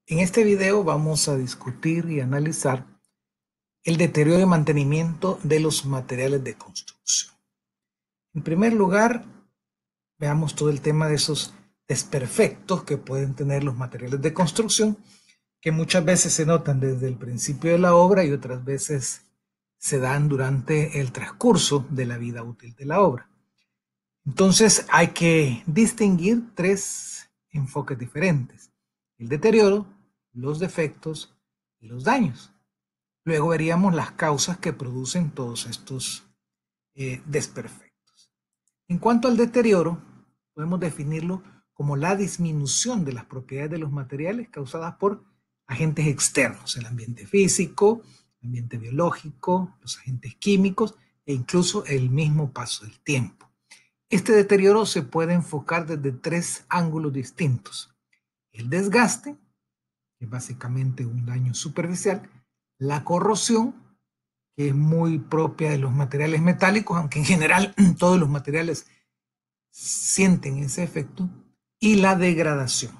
En este video vamos a discutir y analizar el deterioro y mantenimiento de los materiales de construcción. En primer lugar, veamos todo el tema de esos desperfectos que pueden tener los materiales de construcción, que muchas veces se notan desde el principio de la obra y otras veces se dan durante el transcurso de la vida útil de la obra. Entonces hay que distinguir tres enfoques diferentes: el deterioro, los defectos y los daños. Luego veríamos las causas que producen todos estos desperfectos. En cuanto al deterioro, podemos definirlo como la disminución de las propiedades de los materiales causadas por agentes externos: el ambiente físico, el ambiente biológico, los agentes químicos e incluso el mismo paso del tiempo. Este deterioro se puede enfocar desde tres ángulos distintos: el desgaste, que es básicamente un daño superficial; la corrosión, que es muy propia de los materiales metálicos, aunque en general todos los materiales sienten ese efecto; y la degradación.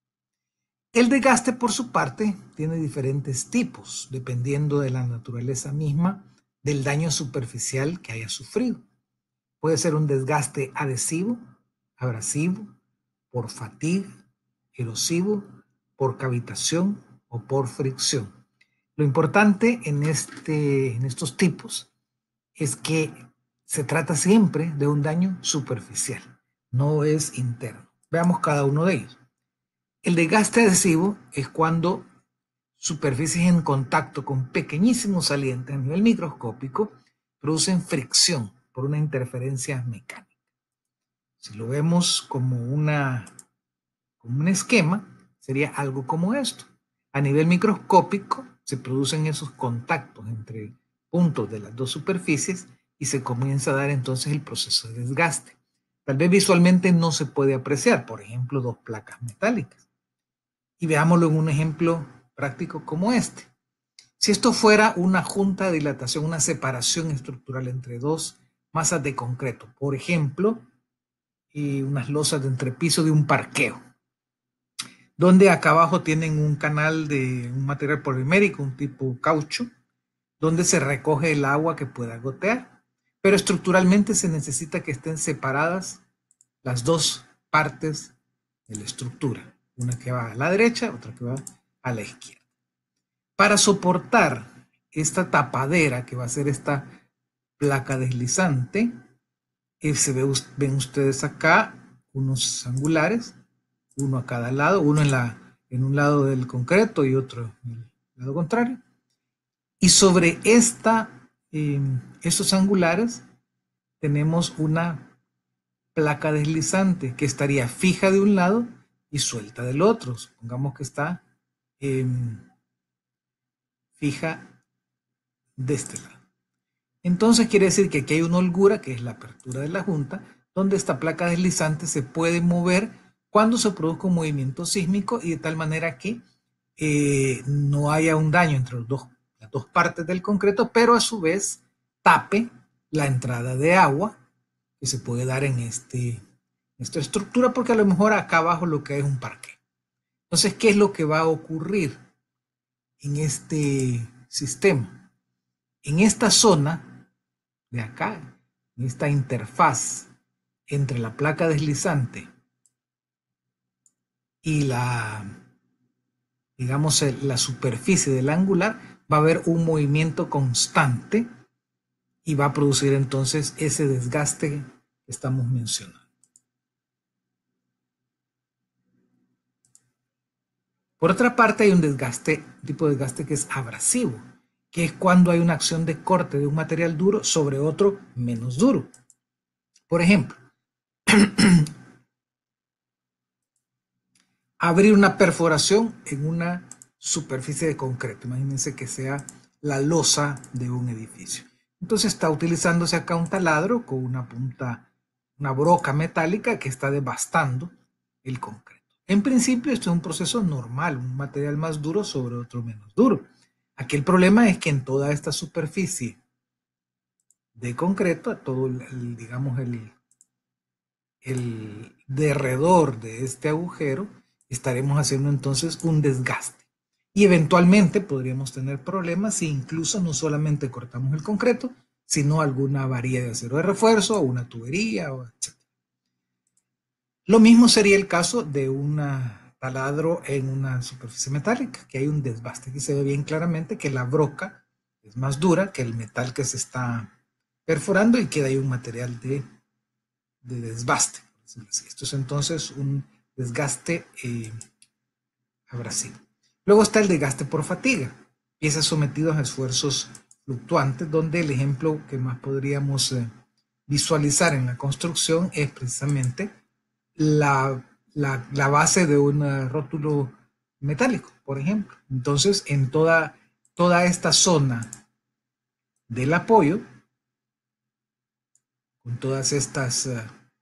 El desgaste, por su parte, tiene diferentes tipos, dependiendo de la naturaleza misma del daño superficial que haya sufrido. Puede ser un desgaste adhesivo, abrasivo, por fatiga, erosivo, por cavitación o por fricción. Lo importante en estos tipos es que se trata siempre de un daño superficial, no es interno. Veamos cada uno de ellos. El desgaste adhesivo es cuando superficies en contacto con pequeñísimos salientes a nivel microscópico producen fricción por una interferencia mecánica. Si lo vemos como un esquema, sería algo como esto. A nivel microscópico se producen esos contactos entre puntos de las dos superficies y se comienza a dar entonces el proceso de desgaste. Tal vez visualmente no se puede apreciar, por ejemplo, dos placas metálicas. Y veámoslo en un ejemplo práctico como este. Si esto fuera una junta de dilatación, una separación estructural entre dos masas de concreto, por ejemplo, unas losas de entrepiso de un parqueo, donde acá abajo tienen un canal de un material polimérico, un tipo caucho, donde se recoge el agua que pueda gotear, pero estructuralmente se necesita que estén separadas las dos partes de la estructura, una que va a la derecha, otra que va a la izquierda. Para soportar esta tapadera que va a ser esta placa deslizante, ven ustedes acá unos angulares, uno a cada lado, uno en un lado del concreto y otro en el lado contrario. Y sobre estos angulares tenemos una placa deslizante que estaría fija de un lado y suelta del otro. Supongamos que está fija de este lado. Entonces quiere decir que aquí hay una holgura, que es la apertura de la junta, donde esta placa deslizante se puede mover cuando se produzca un movimiento sísmico, y de tal manera que no haya un daño entre las dos partes del concreto, pero a su vez tape la entrada de agua que se puede dar en esta estructura, porque a lo mejor acá abajo lo que hay es un parque. Entonces, ¿qué es lo que va a ocurrir en este sistema? En esta zona de acá, en esta interfaz entre la placa deslizante y digamos, la superficie del angular, va a haber un movimiento constante y va a producir entonces ese desgaste que estamos mencionando. Por otra parte, hay un tipo de desgaste que es abrasivo, que es cuando hay una acción de corte de un material duro sobre otro menos duro. Por ejemplo, abrir una perforación en una superficie de concreto. Imagínense que sea la losa de un edificio. Entonces está utilizándose acá un taladro con una punta, una broca metálica que está devastando el concreto. En principio esto es un proceso normal, un material más duro sobre otro menos duro. Aquí el problema es que en toda esta superficie de concreto, todo digamos el derredor de este agujero, estaremos haciendo entonces un desgaste. Y eventualmente podríamos tener problemas si incluso no solamente cortamos el concreto, sino alguna varilla de acero de refuerzo o una tubería, etc. Lo mismo sería el caso de un taladro en una superficie metálica, que hay un desgaste. Aquí se ve bien claramente que la broca es más dura que el metal que se está perforando y queda ahí un material de desgaste. Esto es entonces un desgaste abrasivo. Luego está el desgaste por fatiga, piezas sometidas a esfuerzos fluctuantes, donde el ejemplo que más podríamos visualizar en la construcción es precisamente la base de un rótulo metálico, por ejemplo. Entonces, en toda esta zona del apoyo, con todas estas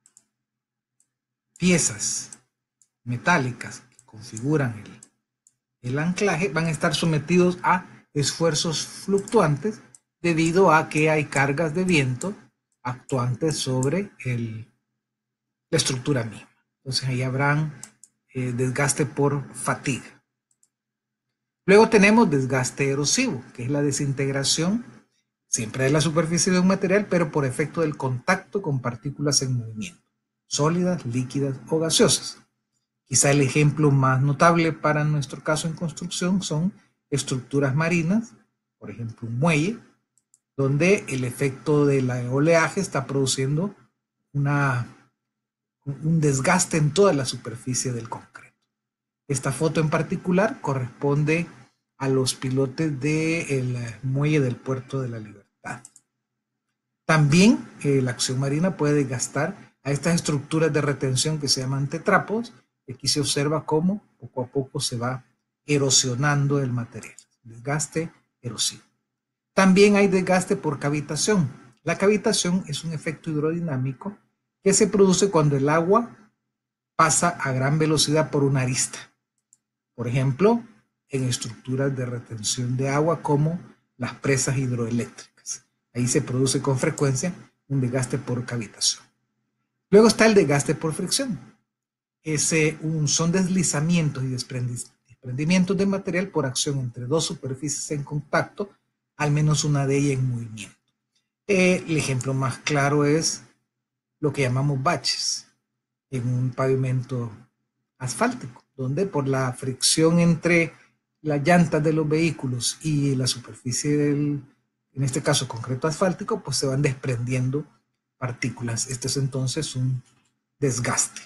piezas metálicas que configuran el anclaje, van a estar sometidos a esfuerzos fluctuantes debido a que hay cargas de viento actuantes sobre la estructura misma. Entonces ahí habrán desgaste por fatiga. Luego tenemos desgaste erosivo, que es la desintegración siempre de la superficie de un material, pero por efecto del contacto con partículas en movimiento, sólidas, líquidas o gaseosas. Quizá el ejemplo más notable para nuestro caso en construcción son estructuras marinas, por ejemplo un muelle, donde el efecto del oleaje está produciendo un desgaste en toda la superficie del concreto. Esta foto en particular corresponde a los pilotes del muelle del Puerto de la Libertad. También la acción marina puede desgastar a estas estructuras de retención que se llaman tetrapos. Aquí se observa cómo poco a poco se va erosionando el material. Desgaste erosivo. También hay desgaste por cavitación. La cavitación es un efecto hidrodinámico que se produce cuando el agua pasa a gran velocidad por una arista. Por ejemplo, en estructuras de retención de agua como las presas hidroeléctricas. Ahí se produce con frecuencia un desgaste por cavitación. Luego está el desgaste por fricción. Son deslizamientos y desprendimientos de material por acción entre dos superficies en contacto, al menos una de ellas en movimiento. El ejemplo más claro es lo que llamamos baches en un pavimento asfáltico, donde por la fricción entre las llantas de los vehículos y la superficie en este caso concreto asfáltico, pues se van desprendiendo partículas. Este es entonces un desgaste.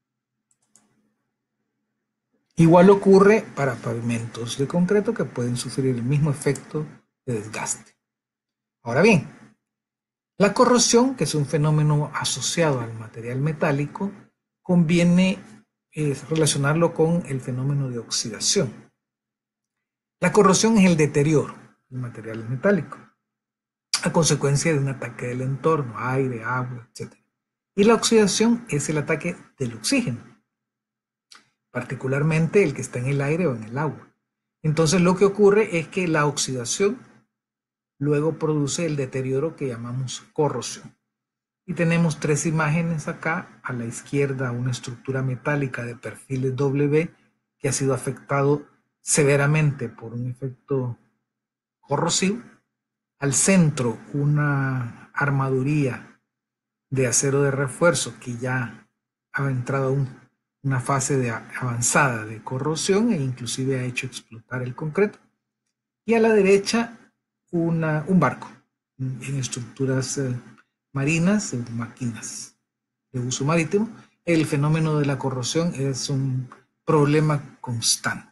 Igual ocurre para pavimentos de concreto que pueden sufrir el mismo efecto de desgaste. Ahora bien, la corrosión, que es un fenómeno asociado al material metálico, conviene relacionarlo con el fenómeno de oxidación. La corrosión es el deterioro del material metálico a consecuencia de un ataque del entorno, aire, agua, etc. Y la oxidación es el ataque del oxígeno, particularmente el que está en el aire o en el agua. Entonces lo que ocurre es que la oxidación luego produce el deterioro que llamamos corrosión. Y tenemos tres imágenes acá. A la izquierda una estructura metálica de perfiles W que ha sido afectado severamente por un efecto corrosivo. Al centro una armaduría de acero de refuerzo que ya ha entrado a una fase avanzada de corrosión e inclusive ha hecho explotar el concreto. Y a la derecha un barco en estructuras marinas, máquinas de uso marítimo. El fenómeno de la corrosión es un problema constante.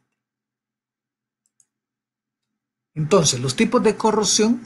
Entonces, los tipos de corrosión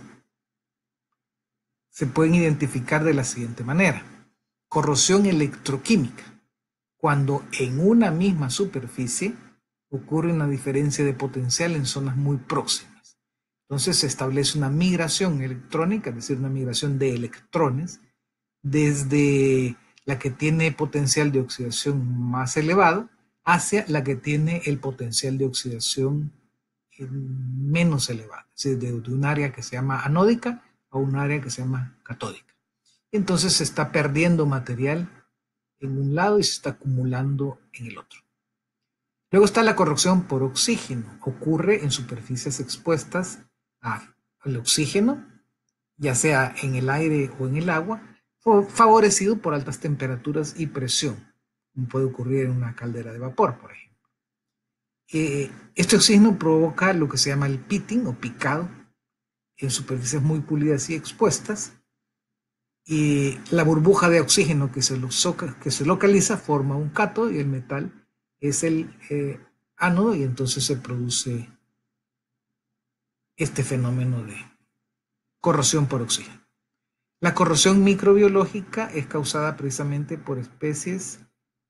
se pueden identificar de la siguiente manera. Corrosión electroquímica, cuando en una misma superficie ocurre una diferencia de potencial en zonas muy próximas. Entonces se establece una migración electrónica, es decir, una migración de electrones desde la que tiene potencial de oxidación más elevado hacia la que tiene el potencial de oxidación menos elevado, es decir, de un área que se llama anódica a un área que se llama catódica. Entonces se está perdiendo material en un lado y se está acumulando en el otro. Luego está la corrosión por oxígeno. Ocurre en superficies expuestas al oxígeno, ya sea en el aire o en el agua, favorecido por altas temperaturas y presión, como puede ocurrir en una caldera de vapor, por ejemplo. Este oxígeno provoca lo que se llama el pitting o picado en superficies muy pulidas y expuestas, y la burbuja de oxígeno que se localiza forma un cátodo y el metal es el ánodo, y entonces se produce este fenómeno de corrosión por oxígeno. La corrosión microbiológica es causada precisamente por especies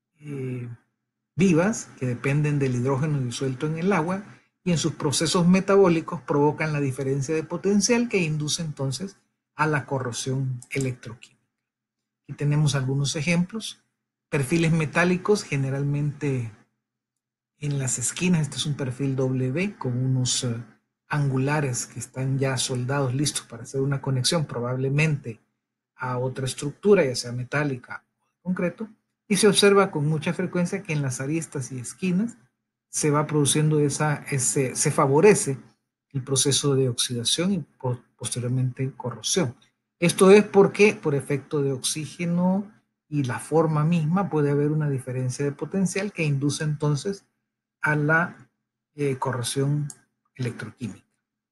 vivas que dependen del hidrógeno disuelto en el agua y en sus procesos metabólicos provocan la diferencia de potencial que induce entonces a la corrosión electroquímica. Aquí tenemos algunos ejemplos. Perfiles metálicos, generalmente en las esquinas. Este es un perfil W con unos angulares que están ya soldados, listos para hacer una conexión, probablemente a otra estructura, ya sea metálica o de concreto. Y se observa con mucha frecuencia que en las aristas y esquinas se va produciendo se favorece el proceso de oxidación y posteriormente corrosión. Esto es porque por efecto de oxígeno y la forma misma puede haber una diferencia de potencial que induce entonces a la corrosión electroquímica.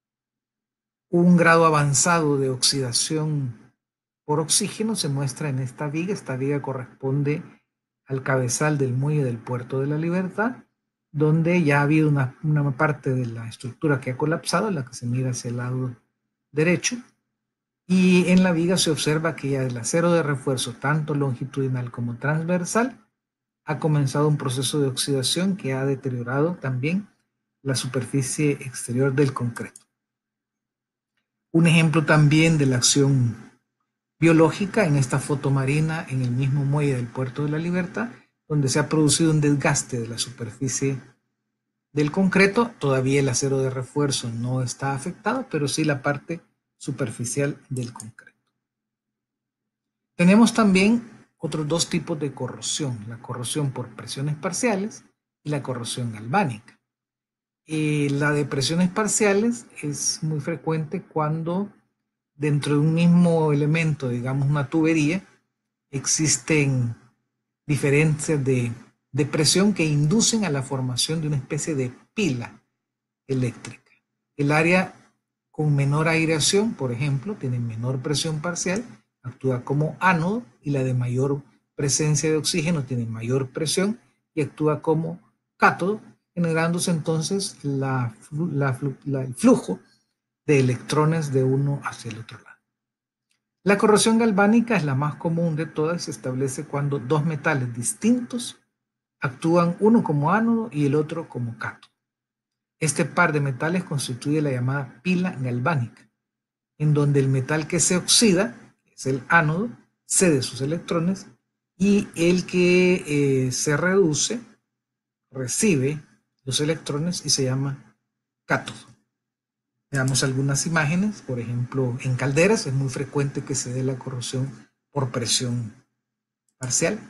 Un grado avanzado de oxidación por oxígeno se muestra en esta viga. Esta viga corresponde al cabezal del muelle del Puerto de la Libertad, donde ya ha habido una parte de la estructura que ha colapsado, la que se mira hacia el lado derecho, y en la viga se observa que ya el acero de refuerzo, tanto longitudinal como transversal, ha comenzado un proceso de oxidación que ha deteriorado también la superficie exterior del concreto. Un ejemplo también de la acción biológica en esta foto marina en el mismo muelle del Puerto de la Libertad, donde se ha producido un desgaste de la superficie del concreto. Todavía el acero de refuerzo no está afectado, pero sí la parte superficial del concreto. Tenemos también otros dos tipos de corrosión: la corrosión por presiones parciales y la corrosión galvánica. La de presiones parciales es muy frecuente cuando dentro de un mismo elemento, digamos una tubería, existen diferencias de presión que inducen a la formación de una especie de pila eléctrica. El área con menor aireación, por ejemplo, tiene menor presión parcial, actúa como ánodo, y la de mayor presencia de oxígeno tiene mayor presión y actúa como cátodo, generándose entonces el flujo de electrones de uno hacia el otro lado. La corrosión galvánica es la más común de todas. Se establece cuando dos metales distintos actúan uno como ánodo y el otro como cátodo. Este par de metales constituye la llamada pila galvánica, en donde el metal que se oxida, que es el ánodo, cede sus electrones, y el que se reduce recibe los electrones y se llama cátodo. Veamos algunas imágenes. Por ejemplo, en calderas es muy frecuente que se dé la corrosión por presión parcial.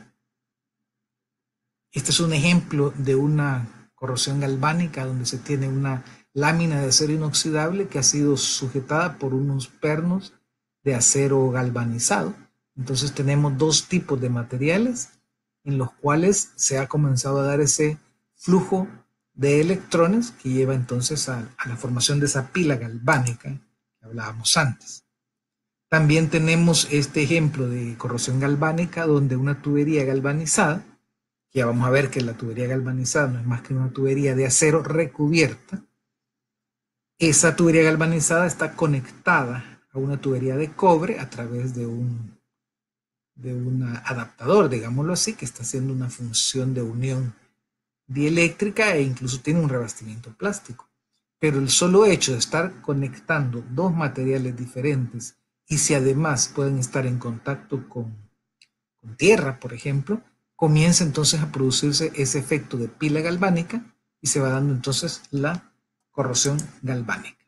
Este es un ejemplo de una corrosión galvánica donde se tiene una lámina de acero inoxidable que ha sido sujetada por unos pernos de acero galvanizado. Entonces tenemos dos tipos de materiales en los cuales se ha comenzado a dar ese flujo de electrones que lleva entonces a la formación de esa pila galvánica que hablábamos antes. También tenemos este ejemplo de corrosión galvánica donde una tubería galvanizada, que ya vamos a ver que la tubería galvanizada no es más que una tubería de acero recubierta. Esa tubería galvanizada está conectada a una tubería de cobre a través de un adaptador, digámoslo así, que está haciendo una función de unión dieléctrica e incluso tiene un revestimiento plástico. Pero el solo hecho de estar conectando dos materiales diferentes, y si además pueden estar en contacto con tierra, por ejemplo, comienza entonces a producirse ese efecto de pila galvánica y se va dando entonces la corrosión galvánica.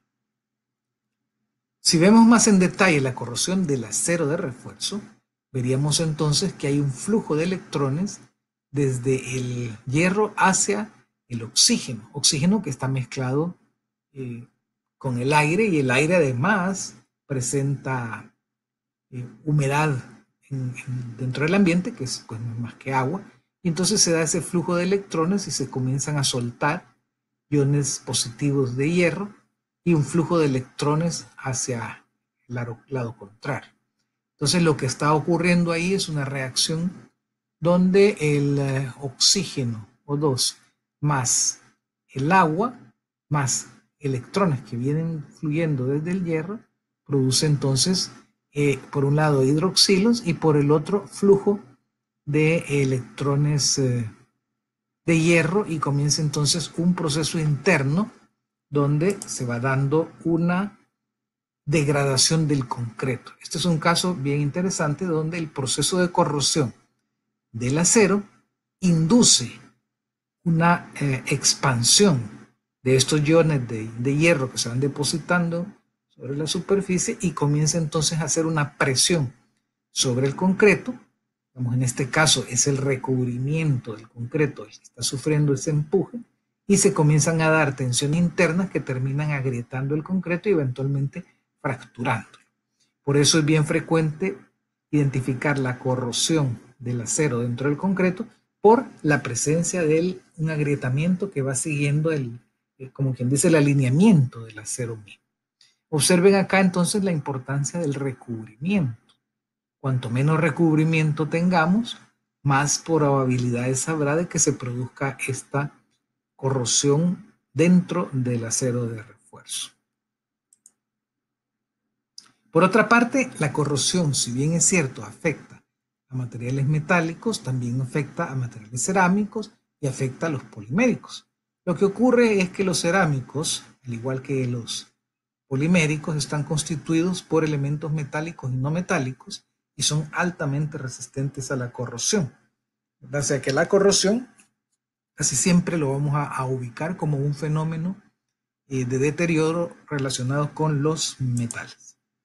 Si vemos más en detalle la corrosión del acero de refuerzo, veríamos entonces que hay un flujo de electrones desde el hierro hacia el oxígeno, oxígeno que está mezclado con el aire, y el aire además presenta humedad dentro del ambiente, que es pues, no es más que agua, y entonces se da ese flujo de electrones y se comienzan a soltar iones positivos de hierro y un flujo de electrones hacia el lado contrario. Entonces lo que está ocurriendo ahí es una reacción donde el oxígeno O2 más el agua más electrones que vienen fluyendo desde el hierro produce entonces por un lado hidroxilos y por el otro flujo de electrones de hierro, y comienza entonces un proceso interno donde se va dando una degradación del concreto. Este es un caso bien interesante donde el proceso de corrosión del acero induce una expansión de estos iones de hierro que se van depositando sobre la superficie, y comienza entonces a hacer una presión sobre el concreto. En este caso es el recubrimiento del concreto el que está sufriendo ese empuje, y se comienzan a dar tensiones internas que terminan agrietando el concreto y eventualmente fracturándolo. Por eso es bien frecuente identificar la corrosión del acero dentro del concreto por la presencia de un agrietamiento que va siguiendo como quien dice, el alineamiento del acero mismo. Observen acá entonces la importancia del recubrimiento. Cuanto menos recubrimiento tengamos, más probabilidades habrá de que se produzca esta corrosión dentro del acero de refuerzo. Por otra parte, la corrosión, si bien es cierto, afecta a materiales metálicos, también afecta a materiales cerámicos y afecta a los poliméricos. Lo que ocurre es que los cerámicos, al igual que los poliméricos, están constituidos por elementos metálicos y no metálicos y son altamente resistentes a la corrosión. O sea que la corrosión casi siempre lo vamos a ubicar como un fenómeno de deterioro relacionado con los metales.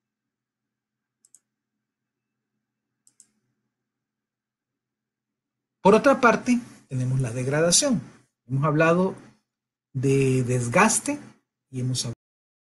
Por otra parte, tenemos la degradación. Hemos hablado de desgaste y hemos hablado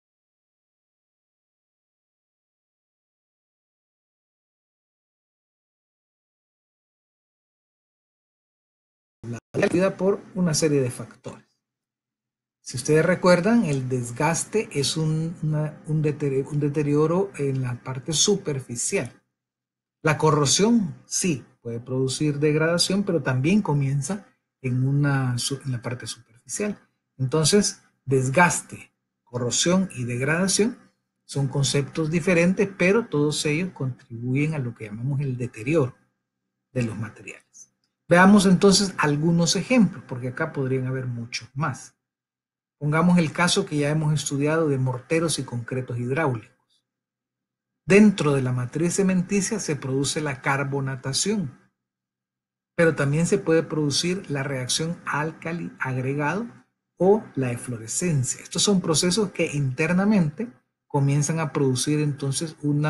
de la vida por una serie de factores. Si ustedes recuerdan, el desgaste es un deterioro en la parte superficial. La corrosión sí puede producir degradación, pero también comienza en la parte superficial. Entonces, desgaste, corrosión y degradación son conceptos diferentes, pero todos ellos contribuyen a lo que llamamos el deterioro de los materiales. Veamos entonces algunos ejemplos, porque acá podrían haber muchos más. Pongamos el caso que ya hemos estudiado de morteros y concretos hidráulicos. Dentro de la matriz cementicia se produce la carbonatación, pero también se puede producir la reacción álcali-agregado o la eflorescencia. Estos son procesos que internamente comienzan a producir entonces un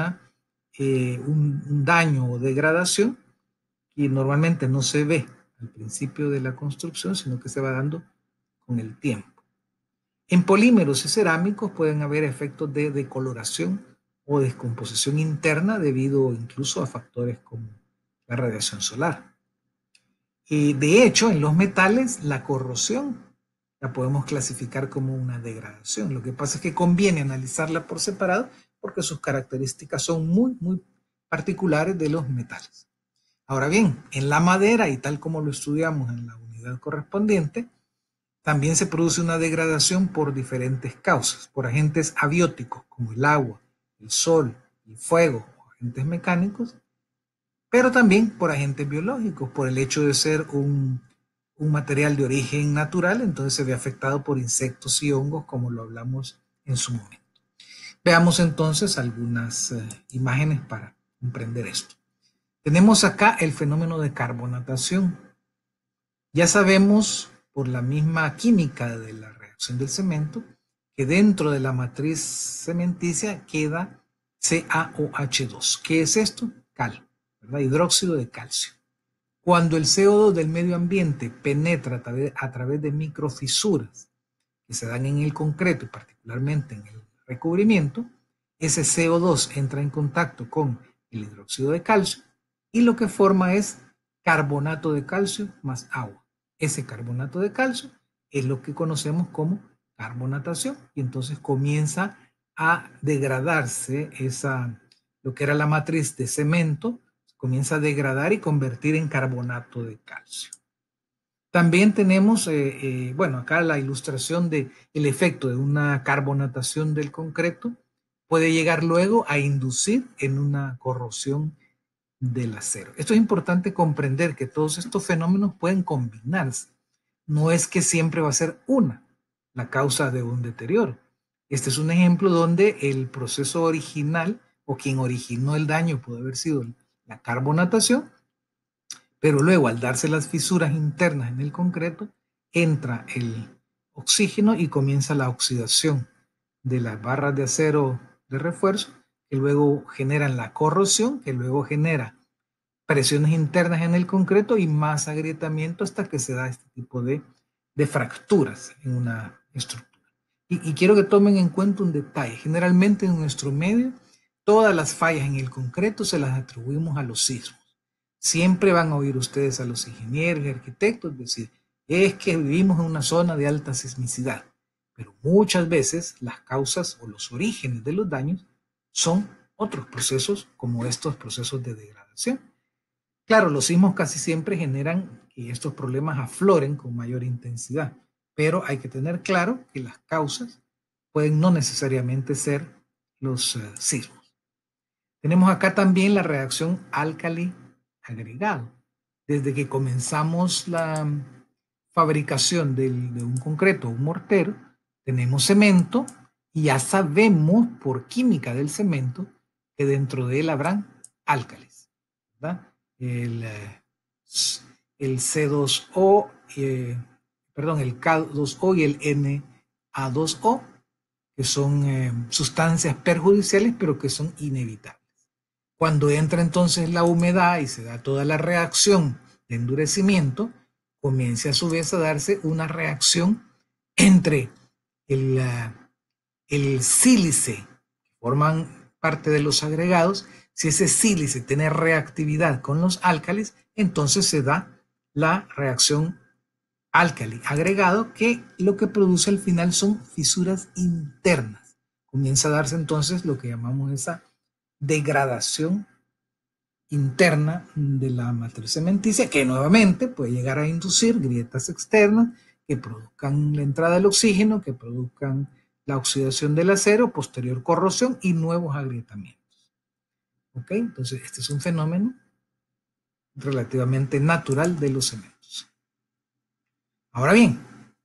daño o degradación que normalmente no se ve al principio de la construcción, sino que se va dando con el tiempo. En polímeros y cerámicos pueden haber efectos de decoloración o descomposición interna debido incluso a factores como la radiación solar. De hecho, en los metales, la corrosión la podemos clasificar como una degradación. Lo que pasa es que conviene analizarla por separado porque sus características son muy particulares de los metales. Ahora bien, en la madera, y tal como lo estudiamos en la unidad correspondiente, también se produce una degradación por diferentes causas, por agentes abióticos como el agua, el sol, el fuego o agentes mecánicos, pero también por agentes biológicos, por el hecho de ser un material de origen natural, entonces se ve afectado por insectos y hongos, como lo hablamos en su momento. Veamos entonces algunas imágenes para comprender esto. Tenemos acá el fenómeno de carbonatación. Ya sabemos por la misma química de la reacción del cemento que dentro de la matriz cementicia queda CaOH2. ¿Qué es esto? Cal, ¿verdad? Hidróxido de calcio. Cuando el CO2 del medio ambiente penetra a través de microfisuras que se dan en el concreto y particularmente en el recubrimiento, ese CO2 entra en contacto con el hidróxido de calcio y lo que forma es carbonato de calcio más agua. Ese carbonato de calcio es lo que conocemos como carbonatación y entonces comienza a degradarse lo que era la matriz de cemento, comienza a degradar y convertir en carbonato de calcio. También tenemos, bueno, acá la ilustración del efecto de una carbonatación del concreto puede llegar luego a inducir en una corrosión del acero. Esto es importante comprender que todos estos fenómenos pueden combinarse. No es que siempre va a ser una la causa de un deterioro. Este es un ejemplo donde el proceso original o quien originó el daño puede haber sido la carbonatación, pero luego al darse las fisuras internas en el concreto, entra el oxígeno y comienza la oxidación de las barras de acero de refuerzo, que luego generan la corrosión, que luego genera presiones internas en el concreto y más agrietamiento hasta que se da este tipo de fracturas en una estructura. Y quiero que tomen en cuenta un detalle. Generalmente en nuestro medio, todas las fallas en el concreto se las atribuimos a los sismos. Siempre van a oír ustedes a los ingenieros y arquitectos decir, es que vivimos en una zona de alta sismicidad. Pero muchas veces las causas o los orígenes de los daños son otros procesos como estos procesos de degradación. Claro, los sismos casi siempre generan que estos problemas afloren con mayor intensidad, pero hay que tener claro que las causas pueden no necesariamente ser los sismos. Tenemos acá también la reacción álcali-agregado. Desde que comenzamos la fabricación de un concreto, un mortero, tenemos cemento y ya sabemos por química del cemento que dentro de él habrán álcalis, ¿verdad? El C2O, perdón, el K2O y el Na2O, que son sustancias perjudiciales, pero que son inevitables. Cuando entra entonces la humedad y se da toda la reacción de endurecimiento, comienza a su vez a darse una reacción entre el sílice, que forman parte de los agregados. Si ese sílice tiene reactividad con los álcalis, entonces se da la reacción álcali agregado, que lo que produce al final son fisuras internas. Comienza a darse entonces lo que llamamos esa degradación interna de la matriz cementicia, que nuevamente puede llegar a inducir grietas externas que produzcan la entrada del oxígeno, que produzcan la oxidación del acero, posterior corrosión y nuevos agrietamientos. ¿Ok? Entonces, este es un fenómeno relativamente natural de los cementos. Ahora bien,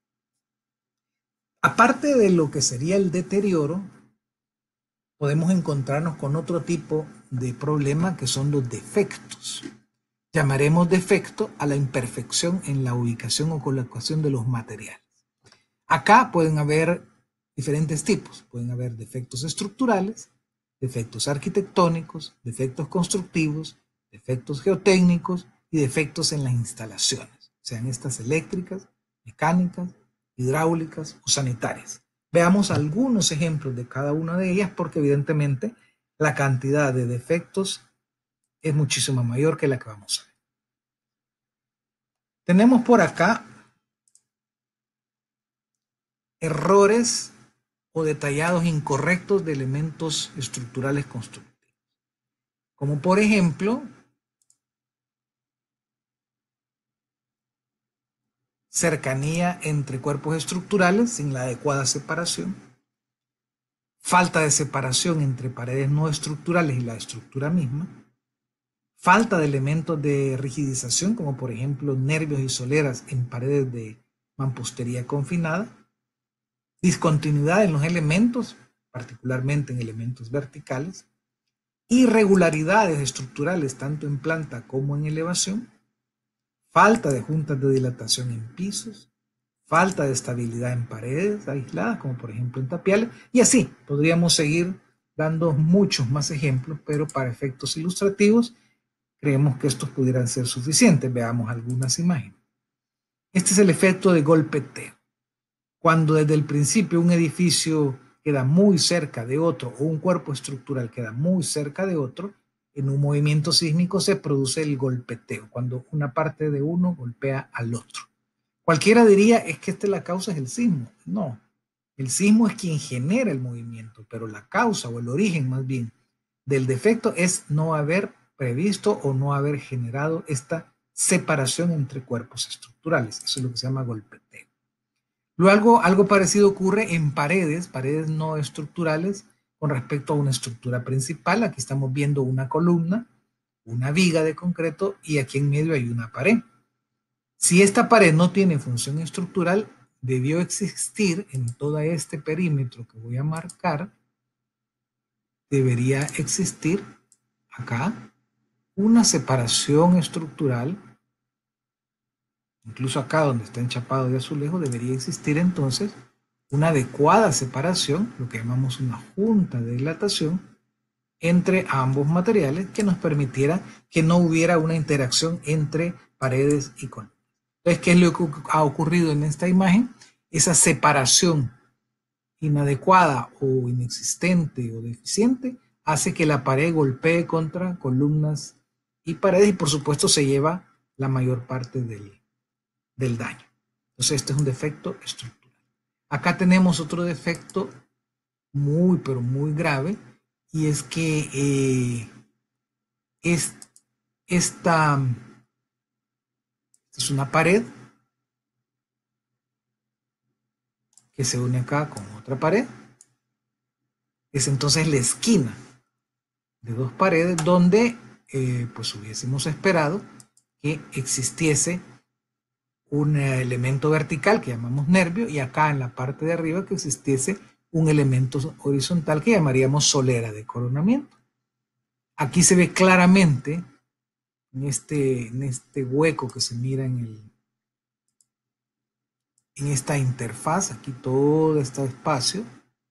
aparte de lo que sería el deterioro, podemos encontrarnos con otro tipo de problema que son los defectos. Llamaremos defecto a la imperfección en la ubicación o colocación de los materiales. Acá pueden haber diferentes tipos. Pueden haber defectos estructurales, defectos arquitectónicos, defectos constructivos, defectos geotécnicos y defectos en las instalaciones, sean estas eléctricas, mecánicas, hidráulicas o sanitarias. Veamos algunos ejemplos de cada una de ellas porque evidentemente la cantidad de defectos es muchísimo mayor que la que vamos a ver. Tenemos por acá errores o detallados incorrectos de elementos estructurales constructivos. Como por ejemplo, cercanía entre cuerpos estructurales sin la adecuada separación, falta de separación entre paredes no estructurales y la estructura misma, falta de elementos de rigidización, como por ejemplo nervios y soleras en paredes de mampostería confinada, discontinuidad en los elementos, particularmente en elementos verticales, irregularidades estructurales tanto en planta como en elevación, falta de juntas de dilatación en pisos, falta de estabilidad en paredes aisladas, como por ejemplo en tapiales, y así podríamos seguir dando muchos más ejemplos, pero para efectos ilustrativos creemos que estos pudieran ser suficientes. Veamos algunas imágenes. Este es el efecto de golpeteo. Cuando desde el principio un edificio queda muy cerca de otro o un cuerpo estructural queda muy cerca de otro, en un movimiento sísmico se produce el golpeteo, cuando una parte de uno golpea al otro. Cualquiera diría, es que la causa es el sismo. No, el sismo es quien genera el movimiento, pero la causa o el origen más bien del defecto es no haber previsto o no haber generado esta separación entre cuerpos estructurales. Eso es lo que se llama golpeteo. Luego, algo parecido ocurre en paredes no estructurales con respecto a una estructura principal. Aquí estamos viendo una columna, una viga de concreto y aquí en medio hay una pared. Si esta pared no tiene función estructural, debió existir en todo este perímetro que voy a marcar, debería existir acá una separación estructural. Incluso acá donde está enchapado de azulejo debería existir entonces una adecuada separación, lo que llamamos una junta de dilatación, entre ambos materiales que nos permitiera que no hubiera una interacción entre paredes y columnas. Entonces, ¿qué es lo que ha ocurrido en esta imagen? Esa separación inadecuada o inexistente o deficiente hace que la pared golpee contra columnas y paredes y por supuesto se lleva la mayor parte del daño. Entonces este es un defecto estructural. Acá tenemos otro defecto muy pero muy grave y es que esta es una pared que se une acá con otra pared. Es entonces la esquina de dos paredes donde pues hubiésemos esperado que existiese un elemento vertical que llamamos nervio y acá en la parte de arriba que existiese un elemento horizontal que llamaríamos solera de coronamiento. Aquí se ve claramente en este hueco que se mira en esta interfaz, aquí todo este espacio,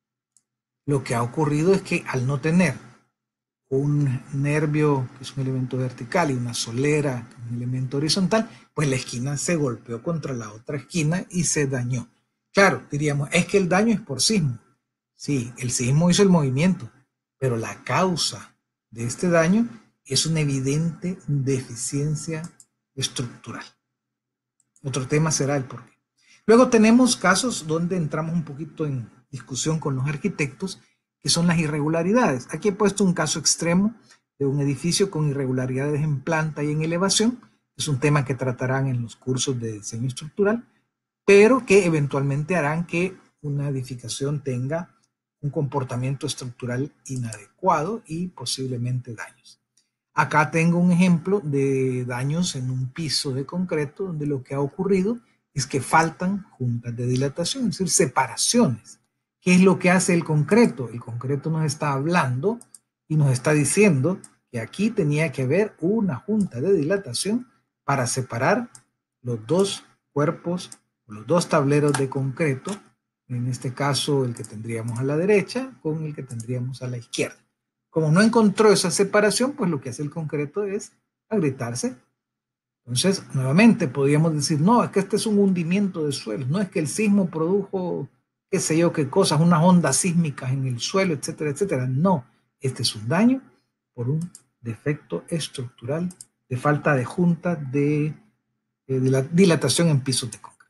lo que ha ocurrido es que al no tener un nervio, que es un elemento vertical, y una solera, que es un elemento horizontal, pues la esquina se golpeó contra la otra esquina y se dañó. Claro, diríamos, es que el daño es por sismo. Sí, el sismo hizo el movimiento, pero la causa de este daño es una evidente deficiencia estructural. Otro tema será el porqué. Luego tenemos casos donde entramos un poquito en discusión con los arquitectos, que son las irregularidades. Aquí he puesto un caso extremo de un edificio con irregularidades en planta y en elevación. Es un tema que tratarán en los cursos de diseño estructural, pero que eventualmente harán que una edificación tenga un comportamiento estructural inadecuado y posiblemente daños. Acá tengo un ejemplo de daños en un piso de concreto donde lo que ha ocurrido es que faltan juntas de dilatación, es decir, separaciones. ¿Qué es lo que hace el concreto? El concreto nos está hablando y nos está diciendo que aquí tenía que haber una junta de dilatación para separar los dos cuerpos, los dos tableros de concreto, en este caso el que tendríamos a la derecha con el que tendríamos a la izquierda. Como no encontró esa separación, pues lo que hace el concreto es agrietarse. Entonces, nuevamente podríamos decir, no, es que este es un hundimiento de suelos, no es que el sismo produjo qué sé yo qué cosas, unas ondas sísmicas en el suelo, etcétera, etcétera. No, este es un daño por un defecto estructural de falta de junta de la dilatación en pisos de concreto.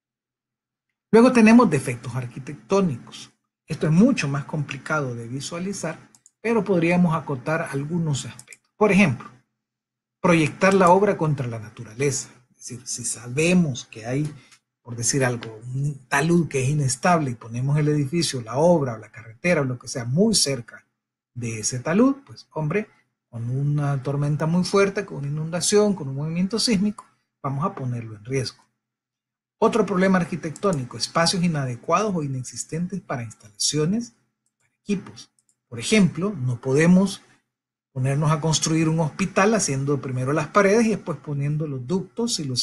Luego tenemos defectos arquitectónicos. Esto es mucho más complicado de visualizar, pero podríamos acotar algunos aspectos. Por ejemplo, proyectar la obra contra la naturaleza. Es decir, si sabemos que hay, por decir algo, un talud que es inestable y ponemos el edificio, la obra o la carretera o lo que sea muy cerca de ese talud, pues hombre, con una tormenta muy fuerte, con una inundación, con un movimiento sísmico, vamos a ponerlo en riesgo. Otro problema arquitectónico, espacios inadecuados o inexistentes para instalaciones, para equipos. Por ejemplo, no podemos ponernos a construir un hospital haciendo primero las paredes y después poniendo los ductos y los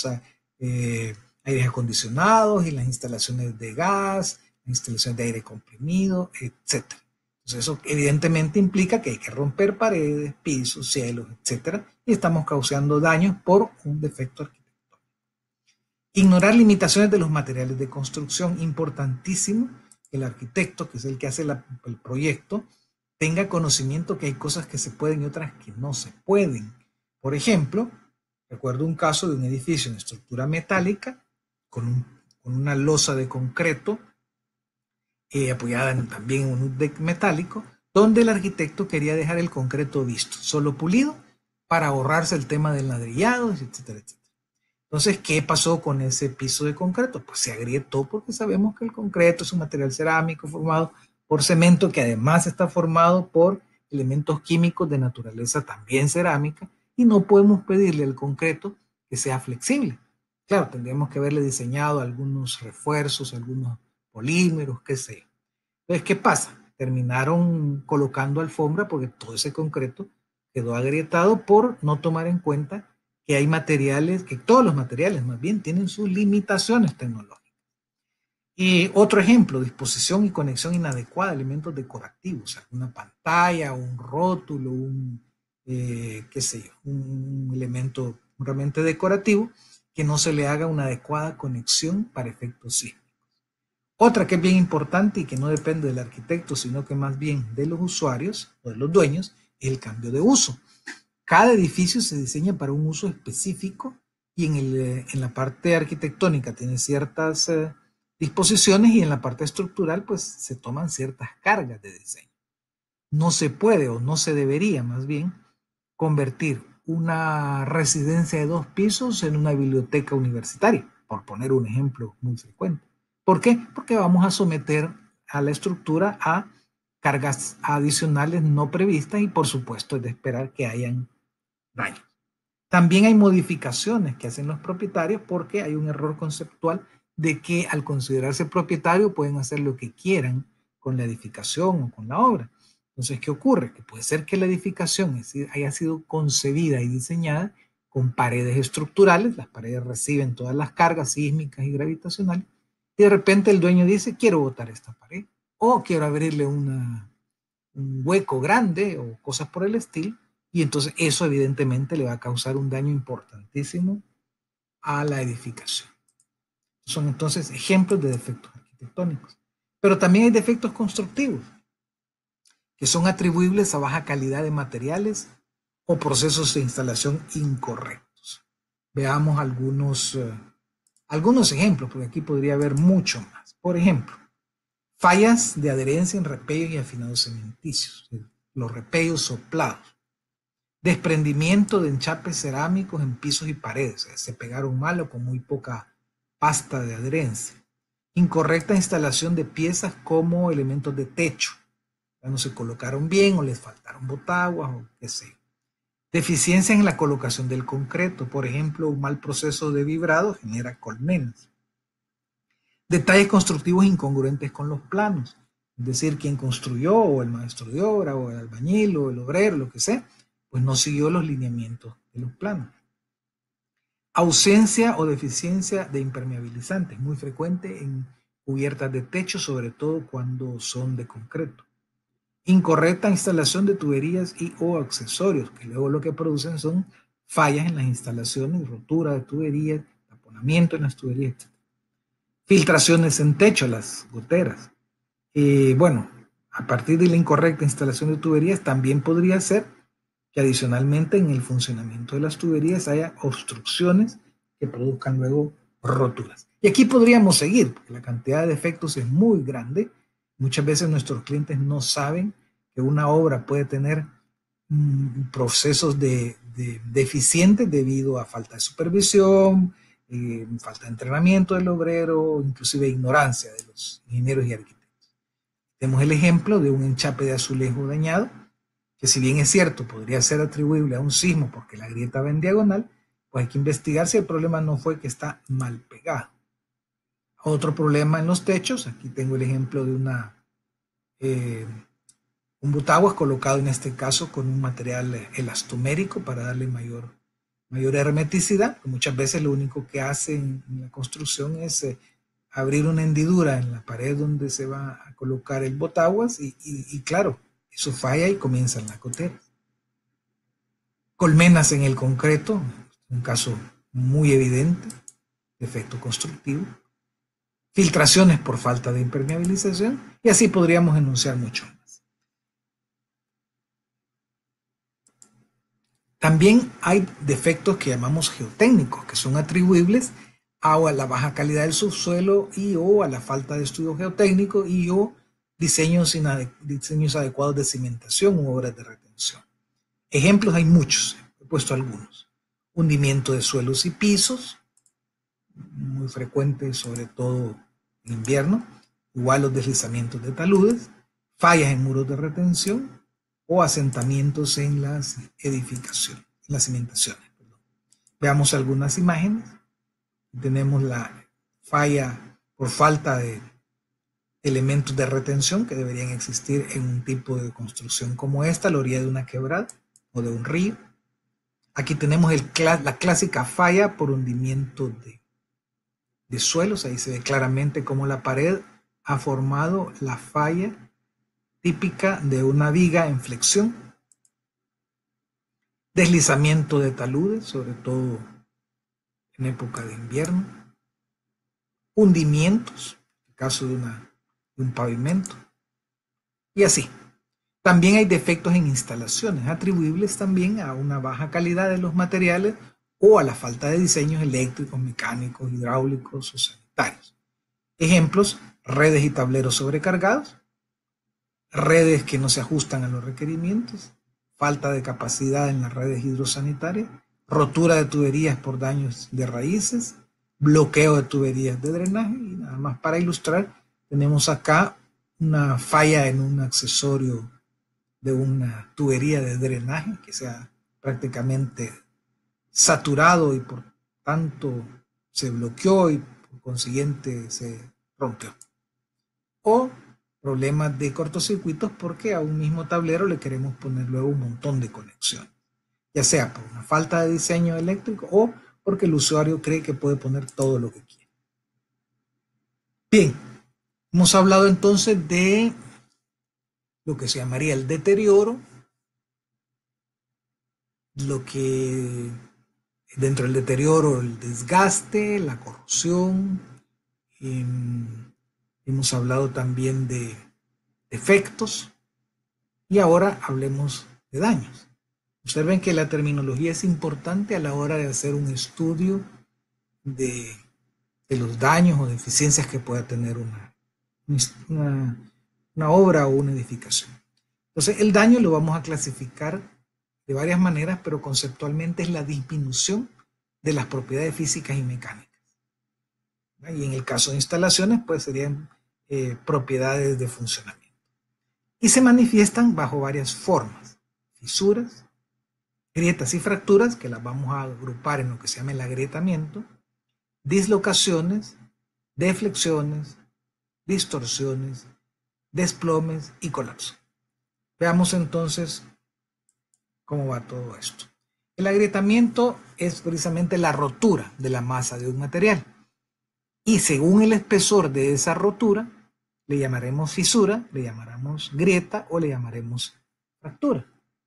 aires acondicionados y las instalaciones de gas, instalaciones de aire comprimido, etc. Entonces eso evidentemente implica que hay que romper paredes, pisos, cielos, etc. y estamos causando daños por un defecto arquitectónico. Ignorar limitaciones de los materiales de construcción, importantísimo. El arquitecto, que es el que hace el proyecto, tenga conocimiento que hay cosas que se pueden y otras que no se pueden. Por ejemplo, recuerdo un caso de un edificio en estructura metálica con una losa de concreto apoyada también en un deck metálico, donde el arquitecto quería dejar el concreto visto, solo pulido, para ahorrarse el tema del ladrillado, etcétera, etcétera. Entonces, ¿qué pasó con ese piso de concreto? Pues se agrietó porque sabemos que el concreto es un material cerámico formado por cemento que además está formado por elementos químicos de naturaleza también cerámica y no podemos pedirle al concreto que sea flexible. Claro, tendríamos que haberle diseñado algunos refuerzos, algunos polímeros, qué sé yo. Entonces, ¿qué pasa? Terminaron colocando alfombra porque todo ese concreto quedó agrietado por no tomar en cuenta que hay materiales, que todos los materiales más bien tienen sus limitaciones tecnológicas. Y otro ejemplo, disposición y conexión inadecuada de elementos decorativos, una pantalla, un rótulo, qué sé yo, un elemento puramente decorativo que no se le haga una adecuada conexión para efectos sísmicos. Otra que es bien importante y que no depende del arquitecto, sino que más bien de los usuarios o de los dueños, es el cambio de uso. Cada edificio se diseña para un uso específico y en la parte arquitectónica tiene ciertas disposiciones y en la parte estructural pues se toman ciertas cargas de diseño. No se puede o no se debería más bien convertir una residencia de 2 pisos en una biblioteca universitaria, por poner un ejemplo muy frecuente. ¿Por qué? Porque vamos a someter a la estructura a cargas adicionales no previstas y por supuesto es de esperar que hayan daños. También hay modificaciones que hacen los propietarios porque hay un error conceptual de que al considerarse propietario pueden hacer lo que quieran con la edificación o con la obra. Entonces, ¿qué ocurre? Que puede ser que la edificación haya sido concebida y diseñada con paredes estructurales, las paredes reciben todas las cargas sísmicas y gravitacionales, y de repente el dueño dice, quiero botar esta pared, o quiero abrirle un hueco grande, o cosas por el estilo, y entonces eso evidentemente le va a causar un daño importantísimo a la edificación. Son entonces ejemplos de defectos arquitectónicos. Pero también hay defectos constructivos, que son atribuibles a baja calidad de materiales o procesos de instalación incorrectos. Veamos algunos ejemplos, porque aquí podría haber mucho más. Por ejemplo, fallas de adherencia en repellos y afinados cementicios, los repellos soplados. Desprendimiento de enchapes cerámicos en pisos y paredes, se pegaron mal o con muy poca pasta de adherencia. Incorrecta instalación de piezas como elementos de techo, ya no se colocaron bien o les faltaron botaguas o qué sé. Deficiencia en la colocación del concreto, por ejemplo, un mal proceso de vibrado genera colmenas. Detalles constructivos incongruentes con los planos, es decir, quien construyó o el maestro de obra o el albañil o el obrero, lo que sea, pues no siguió los lineamientos de los planos. Ausencia o deficiencia de impermeabilizantes, muy frecuente en cubiertas de techo, sobre todo cuando son de concreto. Incorrecta instalación de tuberías y o accesorios, que luego lo que producen son fallas en las instalaciones, rotura de tuberías, taponamiento en las tuberías, etc. Filtraciones en techo, las goteras. Bueno, a partir de la incorrecta instalación de tuberías también podría ser que adicionalmente en el funcionamiento de las tuberías haya obstrucciones que produzcan luego roturas. Y aquí podríamos seguir, porque la cantidad de defectos es muy grande. Muchas veces nuestros clientes no saben que una obra puede tener procesos deficientes debido a falta de supervisión, falta de entrenamiento del obrero, inclusive ignorancia de los ingenieros y arquitectos. Tenemos el ejemplo de un enchape de azulejo dañado, que si bien es cierto, podría ser atribuible a un sismo porque la grieta va en diagonal, pues hay que investigar si el problema no fue que está mal pegado. Otro problema en los techos, aquí tengo el ejemplo de un botaguas colocado en este caso con un material elastomérico para darle mayor hermeticidad. Muchas veces lo único que hace en la construcción es abrir una hendidura en la pared donde se va a colocar el botaguas y claro, eso falla y comienzan las goteras. Colmenas en el concreto, un caso muy evidente, defecto constructivo. Filtraciones por falta de impermeabilización, y así podríamos enunciar mucho más. También hay defectos que llamamos geotécnicos, que son atribuibles a la baja calidad del subsuelo y o a la falta de estudio geotécnico y o diseños adecuados de cimentación u obras de retención. Ejemplos hay muchos, he puesto algunos. Hundimiento de suelos y pisos, muy frecuente sobre todo en invierno, igual los deslizamientos de taludes, fallas en muros de retención o asentamientos en las edificaciones, en las cimentaciones. Veamos algunas imágenes. Tenemos la falla por falta de elementos de retención que deberían existir en un tipo de construcción como esta, a la orilla de una quebrada o de un río. Aquí tenemos la clásica falla por hundimiento de suelos. Ahí se ve claramente cómo la pared ha formado la falla típica de una viga en flexión. Deslizamiento de taludes, sobre todo en época de invierno. Hundimientos, en el caso de un pavimento. Y así. También hay defectos en instalaciones, atribuibles también a una baja calidad de los materiales o a la falta de diseños eléctricos, mecánicos, hidráulicos o sanitarios. Ejemplos: redes y tableros sobrecargados, redes que no se ajustan a los requerimientos, falta de capacidad en las redes hidrosanitarias, rotura de tuberías por daños de raíces, bloqueo de tuberías de drenaje. Y nada más para ilustrar, tenemos acá una falla en un accesorio de una tubería de drenaje que se ha prácticamente saturado y por tanto se bloqueó y por consiguiente se rompió. O problemas de cortocircuitos porque a un mismo tablero le queremos poner luego un montón de conexiones, ya sea por una falta de diseño eléctrico o porque el usuario cree que puede poner todo lo que quiere. Bien, hemos hablado entonces de lo que se llamaría el deterioro, lo que dentro del deterioro, el desgaste, la corrosión. Hemos hablado también de defectos y ahora hablemos de daños. Observen que la terminología es importante a la hora de hacer un estudio de los daños o deficiencias que pueda tener una obra o una edificación. Entonces, el daño lo vamos a clasificar de varias maneras, pero conceptualmente es la disminución de las propiedades físicas y mecánicas. Y en el caso de instalaciones, pues serían propiedades de funcionamiento. Y se manifiestan bajo varias formas: fisuras, grietas y fracturas, que las vamos a agrupar en lo que se llama el agrietamiento, dislocaciones, deflexiones, distorsiones, desplomes y colapso. Veamos entonces cómo va todo esto. El agrietamiento es precisamente la rotura de la masa de un material. Y según el espesor de esa rotura, le llamaremos fisura, le llamaremos grieta o le llamaremos fractura.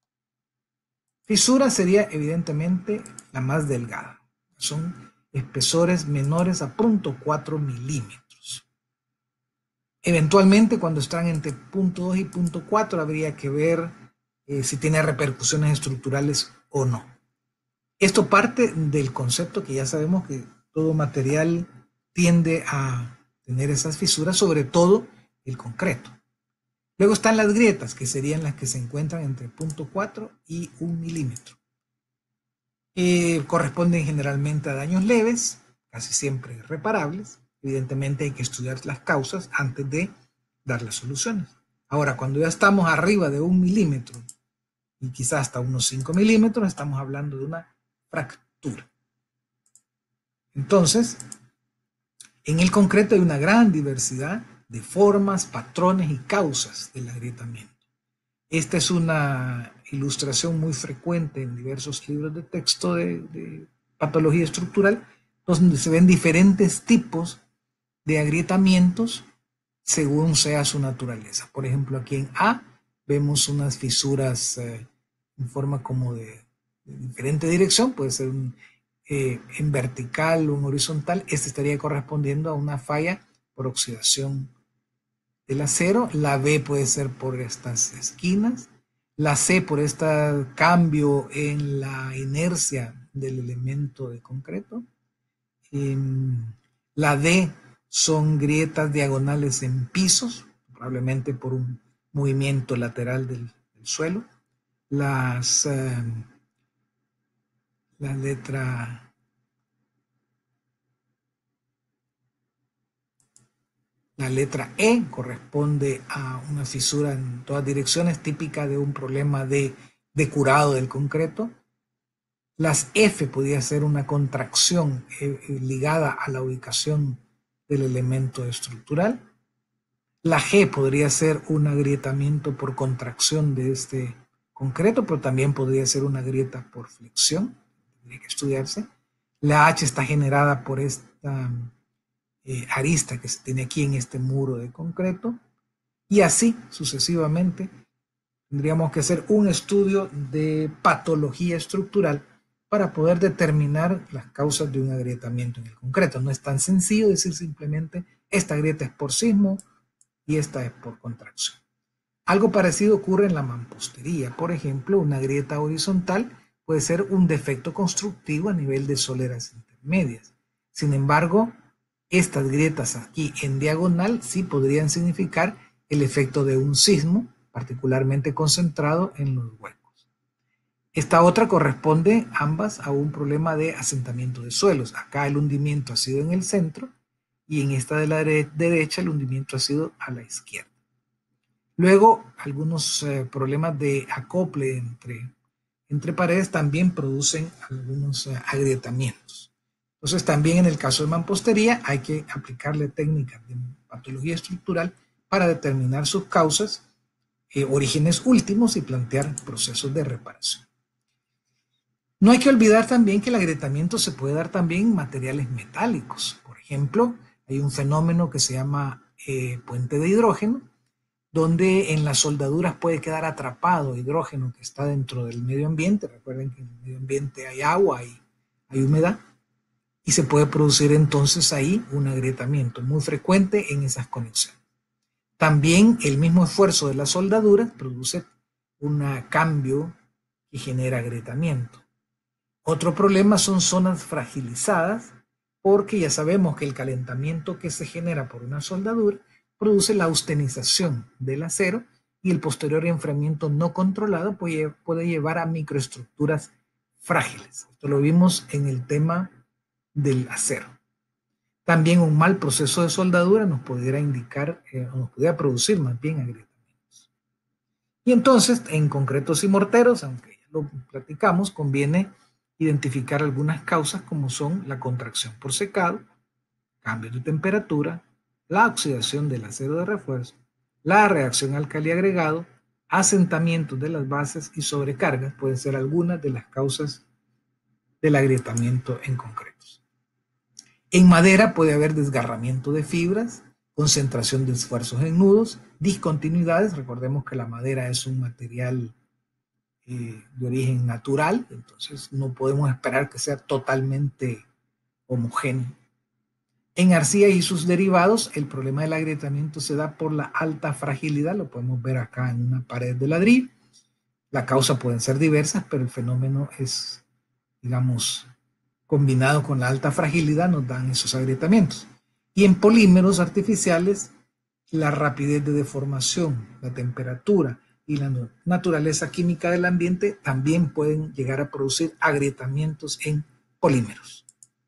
Fisura sería evidentemente la más delgada. Son espesores menores a 0.4 milímetros. Eventualmente, cuando están entre 0.2 y 0.4, habría que ver si tiene repercusiones estructurales o no. Esto parte del concepto que ya sabemos que todo material tiende a tener esas fisuras, sobre todo el concreto. Luego están las grietas, que serían las que se encuentran entre 0.4 y 1 milímetro. Corresponden generalmente a daños leves, casi siempre reparables. Evidentemente hay que estudiar las causas antes de dar las soluciones. Ahora, cuando ya estamos arriba de 1 milímetro y quizás hasta unos 5 milímetros, estamos hablando de una fractura. Entonces, en el concreto hay una gran diversidad de formas, patrones y causas del agrietamiento. Esta es una ilustración muy frecuente en diversos libros de texto de patología estructural, donde se ven diferentes tipos de agrietamientos según sea su naturaleza. Por ejemplo, aquí en A vemos unas fisuras en forma como de diferente dirección, puede ser en vertical o en horizontal, este estaría correspondiendo a una falla por oxidación del acero. La B puede ser por estas esquinas, la C por este cambio en la inercia del elemento de concreto. La D son grietas diagonales en pisos, probablemente por un movimiento lateral del suelo. La letra E corresponde a una fisura en todas direcciones, típica de un problema de curado del concreto. Las F podría ser una contracción ligada a la ubicación del elemento estructural. La G podría ser un agrietamiento por contracción de este concreto, pero también podría ser una grieta por flexión, tendría que estudiarse. La H está generada por esta arista que se tiene aquí en este muro de concreto, y así sucesivamente. Tendríamos que hacer un estudio de patología estructural para poder determinar las causas de un agrietamiento en el concreto. No es tan sencillo decir simplemente esta grieta es por sismo y esta es por contracción. Algo parecido ocurre en la mampostería. Por ejemplo, una grieta horizontal puede ser un defecto constructivo a nivel de soleras intermedias. Sin embargo, estas grietas aquí en diagonal sí podrían significar el efecto de un sismo, particularmente concentrado en los huecos. Esta otra corresponde ambas a un problema de asentamiento de suelos. Acá el hundimiento ha sido en el centro y en esta de la derecha el hundimiento ha sido a la izquierda. Luego, algunos problemas de acople entre paredes también producen algunos agrietamientos. Entonces, también en el caso de mampostería hay que aplicarle técnicas de patología estructural para determinar sus causas, orígenes últimos y plantear procesos de reparación. No hay que olvidar también que el agrietamiento se puede dar también en materiales metálicos. Por ejemplo, hay un fenómeno que se llama puente de hidrógeno, donde en las soldaduras puede quedar atrapado hidrógeno que está dentro del medio ambiente. Recuerden que en el medio ambiente hay agua, hay humedad, y se puede producir entonces ahí un agrietamiento muy frecuente en esas conexiones. También el mismo esfuerzo de la soldadura produce un cambio que genera agrietamiento. Otro problema son zonas fragilizadas, porque ya sabemos que el calentamiento que se genera por una soldadura produce la austenización del acero y el posterior enfriamiento no controlado puede llevar a microestructuras frágiles. Esto lo vimos en el tema del acero. También un mal proceso de soldadura nos pudiera indicar, o nos pudiera producir más bien agrietamientos. Y entonces, en concretos y morteros, aunque ya lo platicamos, conviene identificar algunas causas como son la contracción por secado, cambios de temperatura, la oxidación del acero de refuerzo, la reacción alcali agregado, asentamientos de las bases y sobrecargas pueden ser algunas de las causas del agrietamiento en concretos. En madera puede haber desgarramiento de fibras, concentración de esfuerzos en nudos, discontinuidades. Recordemos que la madera es un material de origen natural, entonces no podemos esperar que sea totalmente homogéneo. En arcilla y sus derivados, el problema del agrietamiento se da por la alta fragilidad, lo podemos ver acá en una pared de ladrillo. La causa pueden ser diversas, pero el fenómeno es, digamos, combinado con la alta fragilidad nos dan esos agrietamientos. Y en polímeros artificiales, la rapidez de deformación, la temperatura y la naturaleza química del ambiente también pueden llegar a producir agrietamientos en polímeros.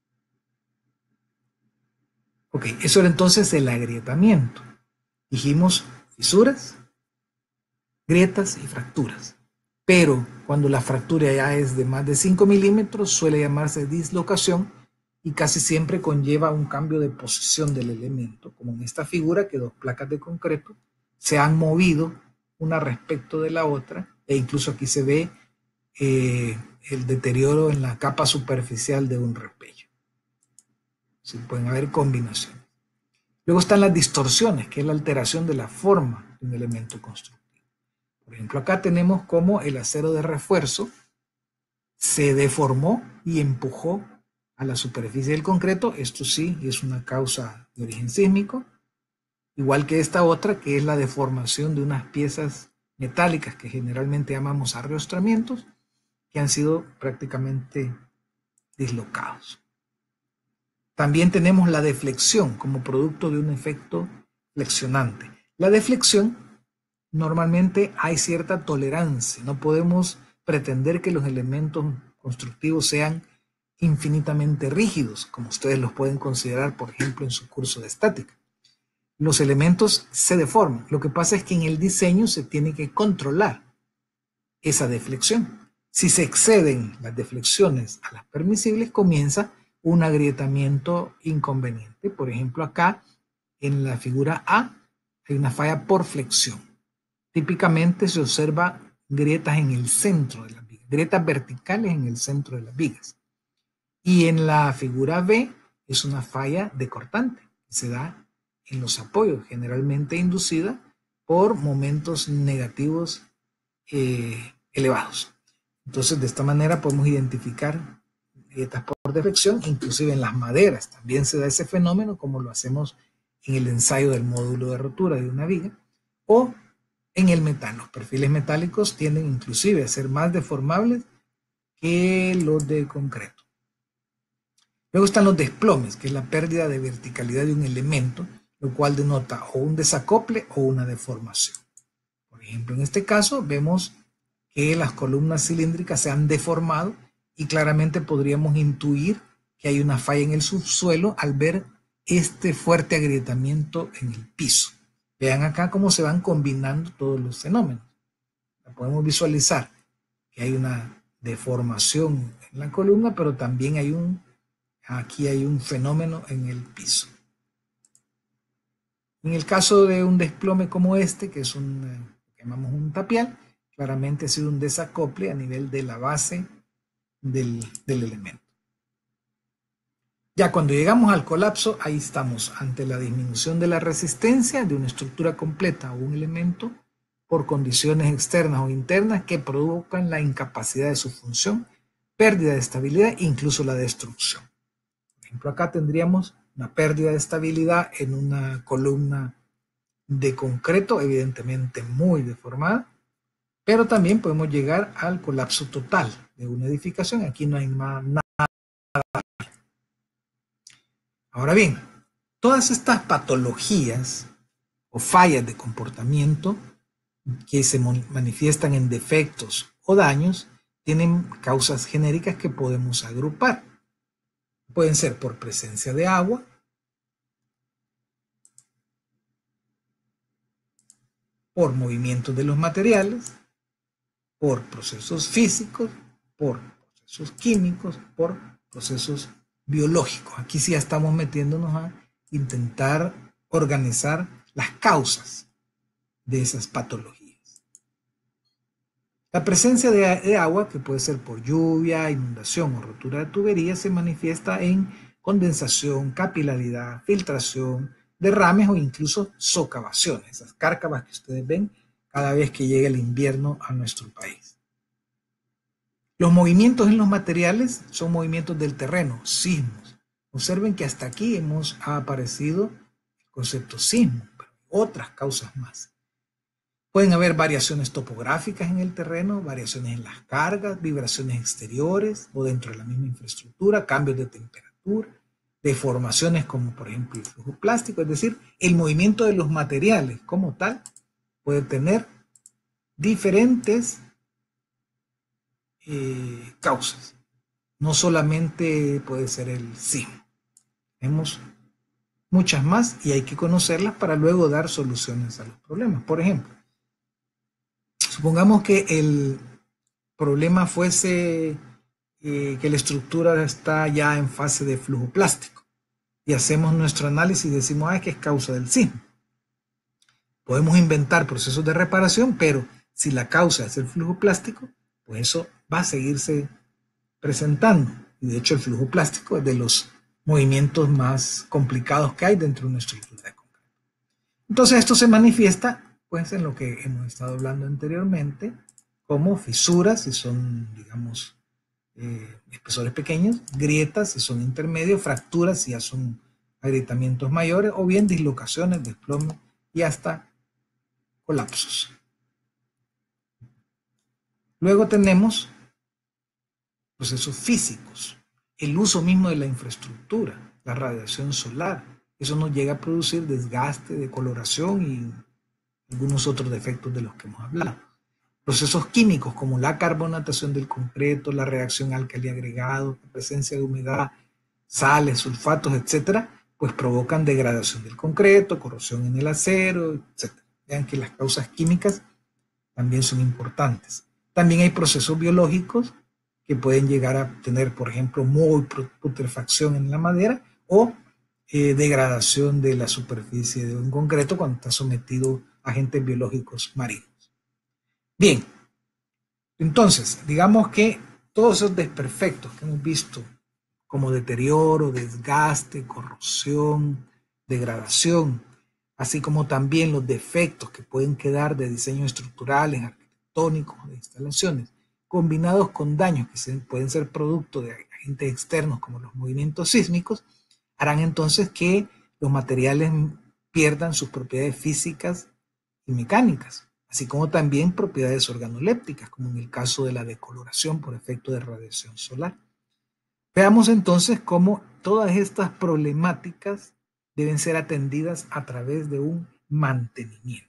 Ok, eso era entonces el agrietamiento. Dijimos fisuras, grietas y fracturas. Pero cuando la fractura ya es de más de 5 milímetros, suele llamarse dislocación y casi siempre conlleva un cambio de posición del elemento, como en esta figura que dos placas de concreto se han movido una respecto de la otra, e incluso aquí se ve el deterioro en la capa superficial de un repello. Sí, pueden haber combinaciones. Luego están las distorsiones, que es la alteración de la forma de un elemento constructivo. Por ejemplo, acá tenemos como el acero de refuerzo se deformó y empujó a la superficie del concreto. Esto sí es una causa de origen sísmico, igual que esta otra, que es la deformación de unas piezas metálicas que generalmente llamamos arrastramientos, que han sido prácticamente dislocados. También tenemos la deflexión como producto de un efecto flexionante. La deflexión, normalmente hay cierta tolerancia, no podemos pretender que los elementos constructivos sean infinitamente rígidos, como ustedes los pueden considerar, por ejemplo, en su curso de estática. Los elementos se deforman. Lo que pasa es que en el diseño se tiene que controlar esa deflexión. Si se exceden las deflexiones a las permisibles, comienza un agrietamiento inconveniente. Por ejemplo, acá en la figura A hay una falla por flexión. Típicamente se observa grietas en el centro de las vigas, grietas verticales en el centro de las vigas. Y en la figura B es una falla decortante que se da en los apoyos, generalmente inducida por momentos negativos elevados. Entonces, de esta manera podemos identificar grietas por deflexión, inclusive en las maderas también se da ese fenómeno, como lo hacemos en el ensayo del módulo de rotura de una viga, o en el metal. Los perfiles metálicos tienden inclusive a ser más deformables que los de concreto. Luego están los desplomes, que es la pérdida de verticalidad de un elemento, lo cual denota o un desacople o una deformación. Por ejemplo, en este caso vemos que las columnas cilíndricas se han deformado y claramente podríamos intuir que hay una falla en el subsuelo al ver este fuerte agrietamiento en el piso. Vean acá cómo se van combinando todos los fenómenos. Podemos visualizar que hay una deformación en la columna, pero también aquí hay un fenómeno en el piso. En el caso de un desplome como este, que es que llamamos un tapial, claramente ha sido un desacople a nivel de la base del elemento. Ya cuando llegamos al colapso, ahí estamos ante la disminución de la resistencia de una estructura completa o un elemento por condiciones externas o internas que provocan la incapacidad de su función, pérdida de estabilidad e incluso la destrucción. Por ejemplo, acá tendríamos una pérdida de estabilidad en una columna de concreto, evidentemente muy deformada, pero también podemos llegar al colapso total de una edificación. Aquí no hay nada. Ahora bien, todas estas patologías o fallas de comportamiento que se manifiestan en defectos o daños tienen causas genéricas que podemos agrupar. Pueden ser por presencia de agua, por movimientos de los materiales, por procesos físicos, por procesos químicos, por procesos biológicos. Aquí sí ya estamos metiéndonos a intentar organizar las causas de esas patologías. La presencia de agua, que puede ser por lluvia, inundación o rotura de tuberías, se manifiesta en condensación, capilaridad, filtración, derrames o incluso socavaciones, esas cárcavas que ustedes ven cada vez que llega el invierno a nuestro país. Los movimientos en los materiales son movimientos del terreno, sismos. Observen que hasta aquí ha aparecido el concepto sismo, pero otras causas más. Pueden haber variaciones topográficas en el terreno, variaciones en las cargas, vibraciones exteriores o dentro de la misma infraestructura, cambios de temperatura, deformaciones como por ejemplo el flujo plástico, es decir, el movimiento de los materiales como tal puede tener diferentes causas. No solamente puede ser el sismo. Tenemos muchas más y hay que conocerlas para luego dar soluciones a los problemas. Por ejemplo, supongamos que el problema fuese que la estructura está ya en fase de flujo plástico y hacemos nuestro análisis y decimos que es causa del sismo. Podemos inventar procesos de reparación, pero si la causa es el flujo plástico, pues eso va a seguirse presentando. Y de hecho el flujo plástico es de los movimientos más complicados que hay dentro de una estructura de concreto. Entonces esto se manifiesta pues en lo que hemos estado hablando anteriormente como fisuras, si son, digamos, espesores pequeños, grietas si son intermedios, fracturas si ya son agrietamientos mayores, o bien dislocaciones, desplomes y hasta colapsos. Luego tenemos procesos físicos, el uso mismo de la infraestructura, la radiación solar. Eso nos llega a producir desgaste, decoloración y algunos otros defectos de los que hemos hablado. Procesos químicos como la carbonatación del concreto, la reacción álcali-agregado, la presencia de humedad, sales, sulfatos, etcétera, pues provocan degradación del concreto, corrosión en el acero, etcétera. Vean que las causas químicas también son importantes. También hay procesos biológicos que pueden llegar a tener, por ejemplo, moho, putrefacción en la madera o degradación de la superficie de un concreto cuando está sometido a agentes biológicos marinos. Bien, entonces, digamos que todos esos desperfectos que hemos visto, como deterioro, desgaste, corrosión, degradación, así como también los defectos que pueden quedar de diseño estructurales, arquitectónicos, de instalaciones, combinados con daños que pueden ser producto de agentes externos como los movimientos sísmicos, harán entonces que los materiales pierdan sus propiedades físicas y mecánicas, así como también propiedades organolépticas, como en el caso de la decoloración por efecto de radiación solar. Veamos entonces cómo todas estas problemáticas deben ser atendidas a través de un mantenimiento.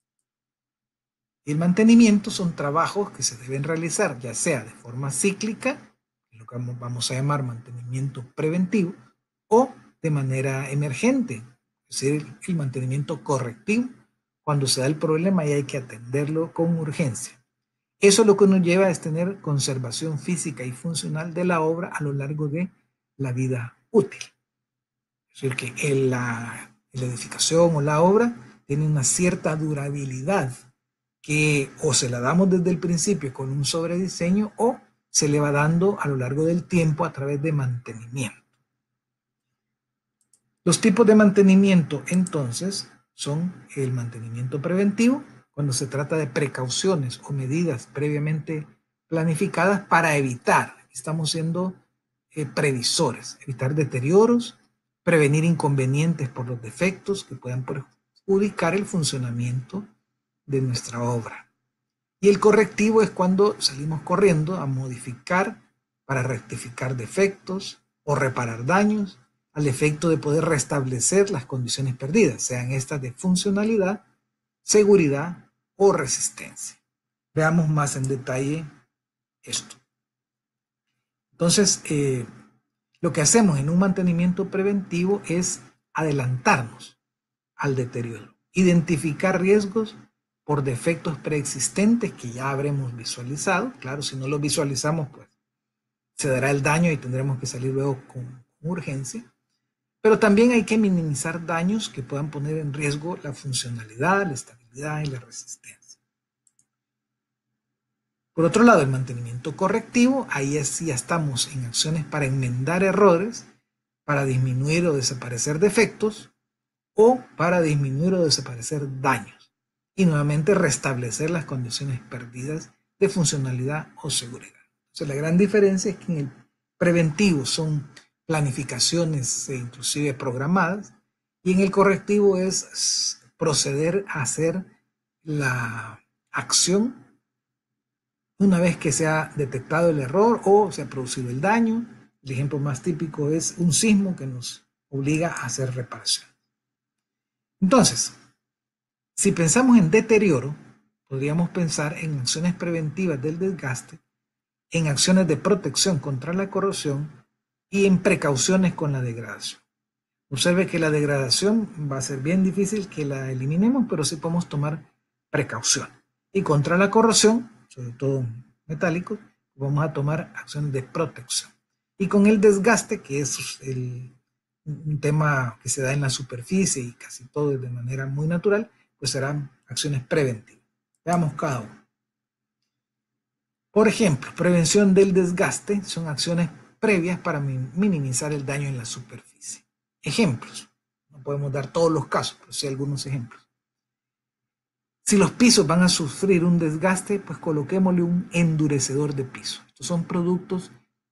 El mantenimiento son trabajos que se deben realizar ya sea de forma cíclica, lo que vamos a llamar mantenimiento preventivo, o de manera emergente, es decir, el mantenimiento correctivo, cuando se da el problema y hay que atenderlo con urgencia. Eso lo que nos lleva es tener conservación física y funcional de la obra a lo largo de la vida útil. Es decir, que la edificación o la obra tiene una cierta durabilidad que o se la damos desde el principio con un sobrediseño o se le va dando a lo largo del tiempo a través de mantenimiento. Los tipos de mantenimiento entonces son el mantenimiento preventivo, cuando se trata de precauciones o medidas previamente planificadas para evitar, estamos siendo previsores, evitar deterioros, prevenir inconvenientes por los defectos que puedan perjudicar el funcionamiento de nuestra obra. Y el correctivo es cuando salimos corriendo a modificar para rectificar defectos o reparar daños al efecto de poder restablecer las condiciones perdidas, sean estas de funcionalidad, seguridad o resistencia. Veamos más en detalle esto. Entonces, lo que hacemos en un mantenimiento preventivo es adelantarnos al deterioro, identificar riesgos por defectos preexistentes que ya habremos visualizado. Claro, si no los visualizamos, pues se dará el daño y tendremos que salir luego con urgencia. Pero también hay que minimizar daños que puedan poner en riesgo la funcionalidad, la estabilidad y la resistencia. Por otro lado, el mantenimiento correctivo, ahí sí ya estamos en acciones para enmendar errores, para disminuir o desaparecer defectos o para disminuir o desaparecer daños y nuevamente restablecer las condiciones perdidas de funcionalidad o seguridad. Entonces, la gran diferencia es que en el preventivo son planificaciones inclusive programadas, y en el correctivo es proceder a hacer la acción una vez que se ha detectado el error o se ha producido el daño. El ejemplo más típico es un sismo que nos obliga a hacer reparación. Entonces, si pensamos en deterioro, podríamos pensar en acciones preventivas del desgaste, en acciones de protección contra la corrosión y en precauciones con la degradación. Observe que la degradación va a ser bien difícil que la eliminemos, pero sí podemos tomar precaución. Y contra la corrosión, sobre todo metálicos, vamos a tomar acciones de protección. Y con el desgaste, que es un tema que se da en la superficie y casi todo de manera muy natural, pues serán acciones preventivas. Veamos cada uno. Por ejemplo, prevención del desgaste son acciones previas para minimizar el daño en la superficie. Ejemplos. No podemos dar todos los casos, pero sí algunos ejemplos. Si los pisos van a sufrir un desgaste, pues coloquémosle un endurecedor de piso. Estos son productos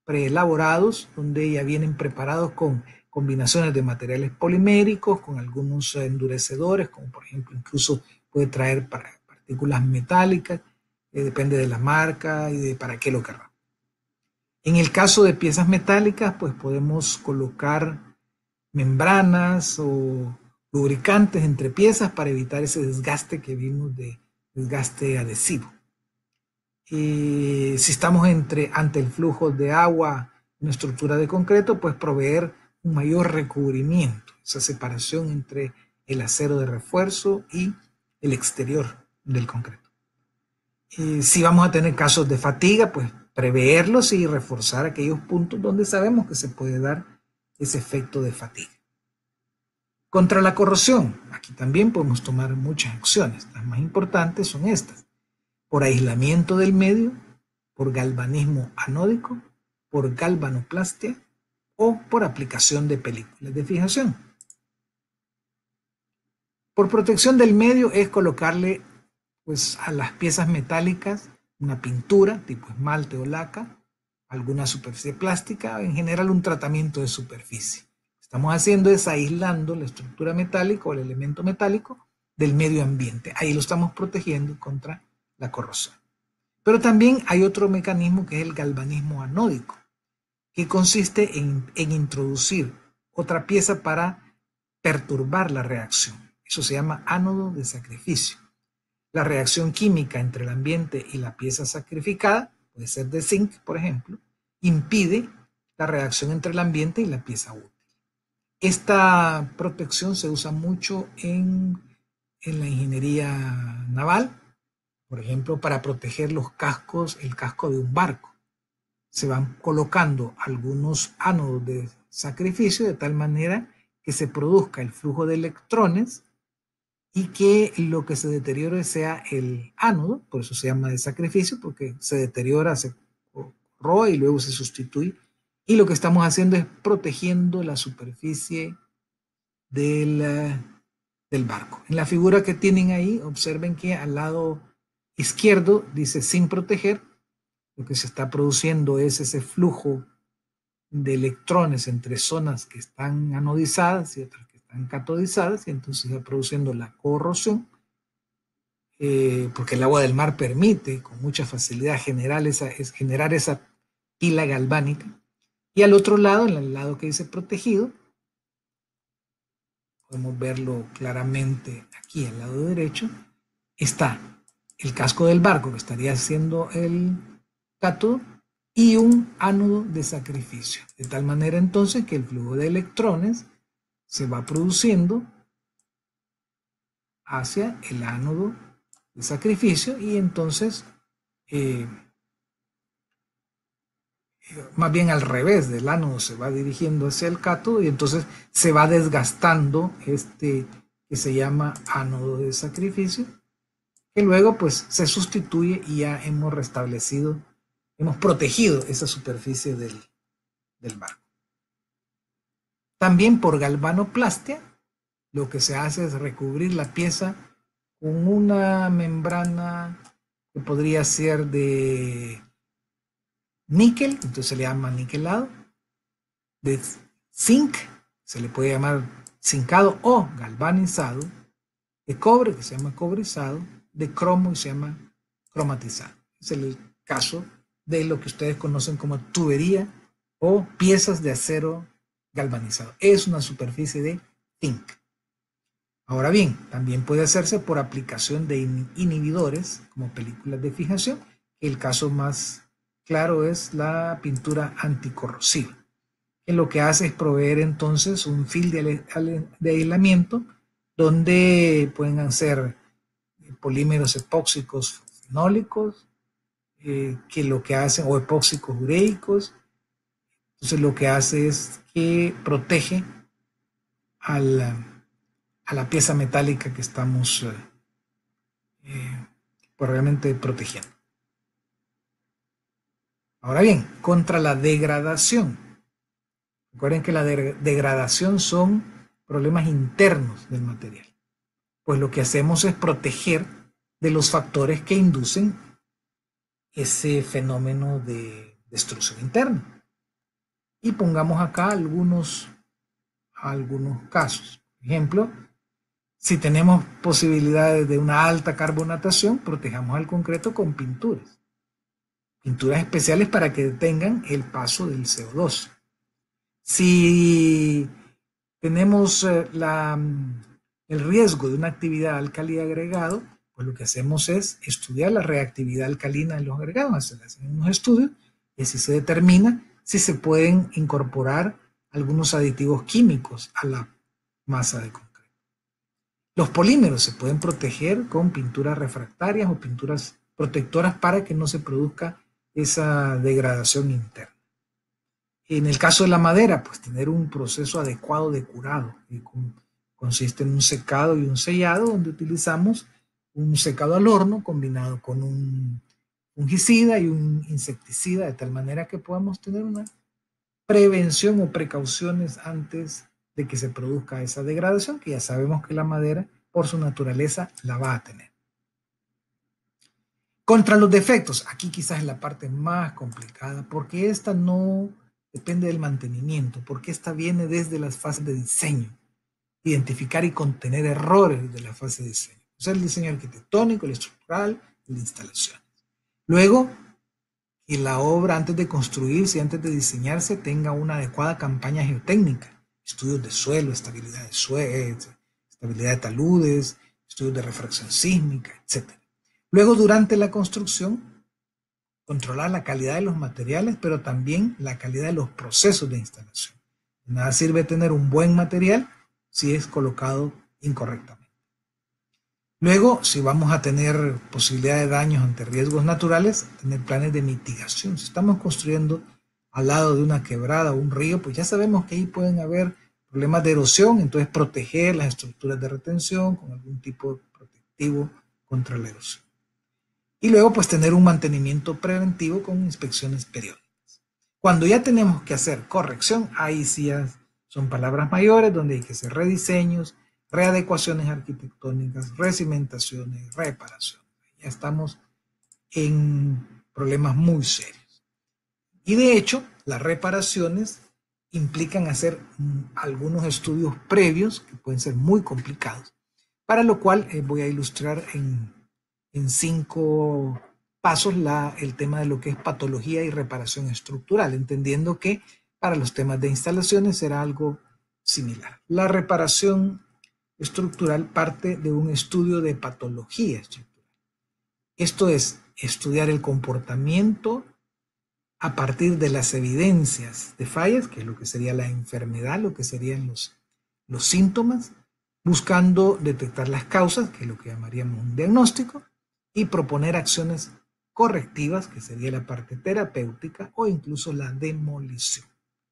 preelaborados, donde ya vienen preparados con combinaciones de materiales poliméricos, con algunos endurecedores, como por ejemplo incluso puede traer partículas metálicas, depende de la marca y de para qué lo querramos. En el caso de piezas metálicas, pues podemos colocar membranas o lubricantes entre piezas para evitar ese desgaste que vimos de desgaste adhesivo. Si estamos ante el flujo de agua en una estructura de concreto, pues proveer un mayor recubrimiento, esa separación entre el acero de refuerzo y el exterior del concreto. Si vamos a tener casos de fatiga, pues preverlos y reforzar aquellos puntos donde sabemos que se puede dar ese efecto de fatiga. Contra la corrosión, aquí también podemos tomar muchas acciones. Las más importantes son estas: por aislamiento del medio, por galvanismo anódico, por galvanoplastia o por aplicación de películas de fijación. Por protección del medio es colocarle pues, a las piezas metálicas una pintura tipo esmalte o laca, alguna superficie plástica, en general un tratamiento de superficie. Estamos haciendo es aislando la estructura metálica o el elemento metálico del medio ambiente. Ahí lo estamos protegiendo contra la corrosión. Pero también hay otro mecanismo que es el galvanismo anódico, que consiste en introducir otra pieza para perturbar la reacción. Eso se llama ánodo de sacrificio. La reacción química entre el ambiente y la pieza sacrificada, puede ser de zinc, por ejemplo, impide la reacción entre el ambiente y la pieza útil. Esta protección se usa mucho en la ingeniería naval, por ejemplo, para proteger los cascos, el casco de un barco. Se van colocando algunos ánodos de sacrificio de tal manera que se produzca el flujo de electrones y que lo que se deteriore sea el ánodo, por eso se llama de sacrificio, porque se deteriora, se corroe y luego se sustituye. Y lo que estamos haciendo es protegiendo la superficie del barco. En la figura que tienen ahí, observen que al lado izquierdo dice sin proteger. Lo que se está produciendo es ese flujo de electrones entre zonas que están anodizadas y otras que están catodizadas, y entonces se está produciendo la corrosión, porque el agua del mar permite con mucha facilidad generar esa pila galvánica. Y al otro lado, en el lado que dice protegido, podemos verlo claramente aquí al lado derecho, está el casco del barco que estaría siendo el cátodo y un ánodo de sacrificio. De tal manera entonces que el flujo de electrones se va produciendo hacia el ánodo de sacrificio y entonces más bien al revés, del ánodo se va dirigiendo hacia el cátodo y entonces se va desgastando este que se llama ánodo de sacrificio, que luego pues se sustituye y ya hemos restablecido, hemos protegido esa superficie del barco. También por galvanoplastia, lo que se hace es recubrir la pieza con una membrana que podría ser de níquel, entonces se le llama niquelado, de zinc, se le puede llamar zincado o galvanizado, de cobre, que se llama cobrizado, de cromo, y se llama cromatizado. Es el caso de lo que ustedes conocen como tubería o piezas de acero galvanizado. Es una superficie de zinc. Ahora bien, también puede hacerse por aplicación de inhibidores, como películas de fijación. El caso más claro es la pintura anticorrosiva, que lo que hace es proveer entonces un film de aislamiento donde pueden ser polímeros epóxicos fenólicos, que lo que hacen, o epóxicos ureicos. Entonces lo que hace es que protege a la pieza metálica que estamos pues realmente protegiendo. Ahora bien, contra la degradación. Recuerden que la degradación son problemas internos del material. Pues lo que hacemos es proteger de los factores que inducen ese fenómeno de destrucción interna. Y pongamos acá algunos casos. Por ejemplo, si tenemos posibilidades de una alta carbonatación, protejamos al concreto con pinturas. Pinturas especiales para que detengan el paso del CO2. Si tenemos el riesgo de una actividad alcalí agregado, pues lo que hacemos es estudiar la reactividad alcalina de los agregados. Se hacen unos estudios y así se determina si se pueden incorporar algunos aditivos químicos a la masa de concreto. Los polímeros se pueden proteger con pinturas refractarias o pinturas protectoras para que no se produzca esa degradación interna. En el caso de la madera, pues tener un proceso adecuado de curado, que consiste en un secado y un sellado, donde utilizamos un secado al horno combinado con un fungicida y un insecticida, de tal manera que podamos tener una prevención o precauciones antes de que se produzca esa degradación, que ya sabemos que la madera, por su naturaleza, la va a tener. Contra los defectos, aquí quizás es la parte más complicada, porque esta no depende del mantenimiento, porque esta viene desde las fases de diseño, identificar y contener errores de la fase de diseño. O sea, el diseño arquitectónico, el estructural, el de instalación. Luego, que la obra antes de construirse, antes de diseñarse, tenga una adecuada campaña geotécnica, estudios de suelo, estabilidad de taludes, estudios de refracción sísmica, etc. Luego, durante la construcción, controlar la calidad de los materiales, pero también la calidad de los procesos de instalación. De nada sirve tener un buen material si es colocado incorrectamente. Luego, si vamos a tener posibilidad de daños ante riesgos naturales, tener planes de mitigación. Si estamos construyendo al lado de una quebrada o un río, pues ya sabemos que ahí pueden haber problemas de erosión, entonces proteger las estructuras de retención con algún tipo de protectivo contra la erosión. Y luego, pues tener un mantenimiento preventivo con inspecciones periódicas. Cuando ya tenemos que hacer corrección, ahí sí ya son palabras mayores, donde hay que hacer rediseños, readecuaciones arquitectónicas, recimentaciones, reparaciones. Ya estamos en problemas muy serios. Y de hecho, las reparaciones implican hacer algunos estudios previos que pueden ser muy complicados, para lo cual voy a ilustrar en 5 pasos el tema de lo que es patología y reparación estructural, entendiendo que para los temas de instalaciones será algo similar. La reparación estructural parte de un estudio de patología estructural. Esto es estudiar el comportamiento a partir de las evidencias de fallas, que es lo que sería la enfermedad, lo que serían los síntomas, buscando detectar las causas, que es lo que llamaríamos un diagnóstico, y proponer acciones correctivas, que sería la parte terapéutica o incluso la demolición.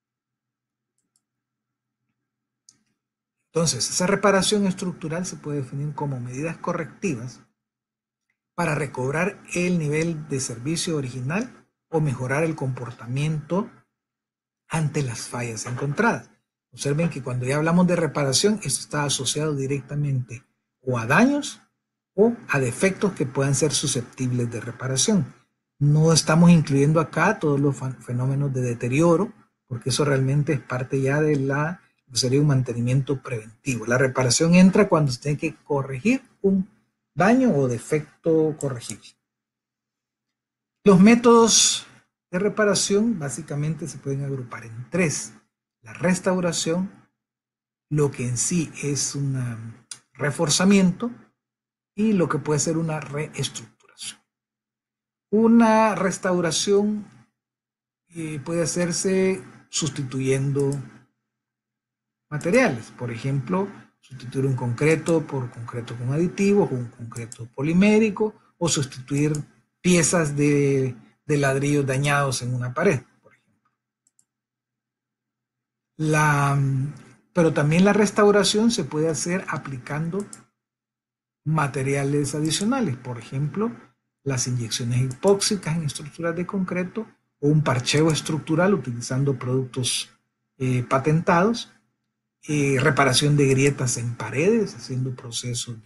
Entonces, esa reparación estructural se puede definir como medidas correctivas para recobrar el nivel de servicio original o mejorar el comportamiento ante las fallas encontradas. Observen que cuando ya hablamos de reparación, esto está asociado directamente o a daños o a defectos que puedan ser susceptibles de reparación. No estamos incluyendo acá todos los fenómenos de deterioro, porque eso realmente es parte ya de sería un mantenimiento preventivo. La reparación entra cuando se tiene que corregir un daño o defecto corregible. Los métodos de reparación básicamente se pueden agrupar en 3. La restauración, lo que en sí es un reforzamiento, y lo que puede ser una reestructuración. Una restauración puede hacerse sustituyendo materiales. Por ejemplo, sustituir un concreto por concreto con aditivos o un concreto polimérico, o sustituir piezas de ladrillos dañados en una pared, por ejemplo. Pero también la restauración se puede hacer aplicando materiales adicionales, por ejemplo, las inyecciones hipóxicas en estructuras de concreto o un parcheo estructural utilizando productos patentados, reparación de grietas en paredes, haciendo procesos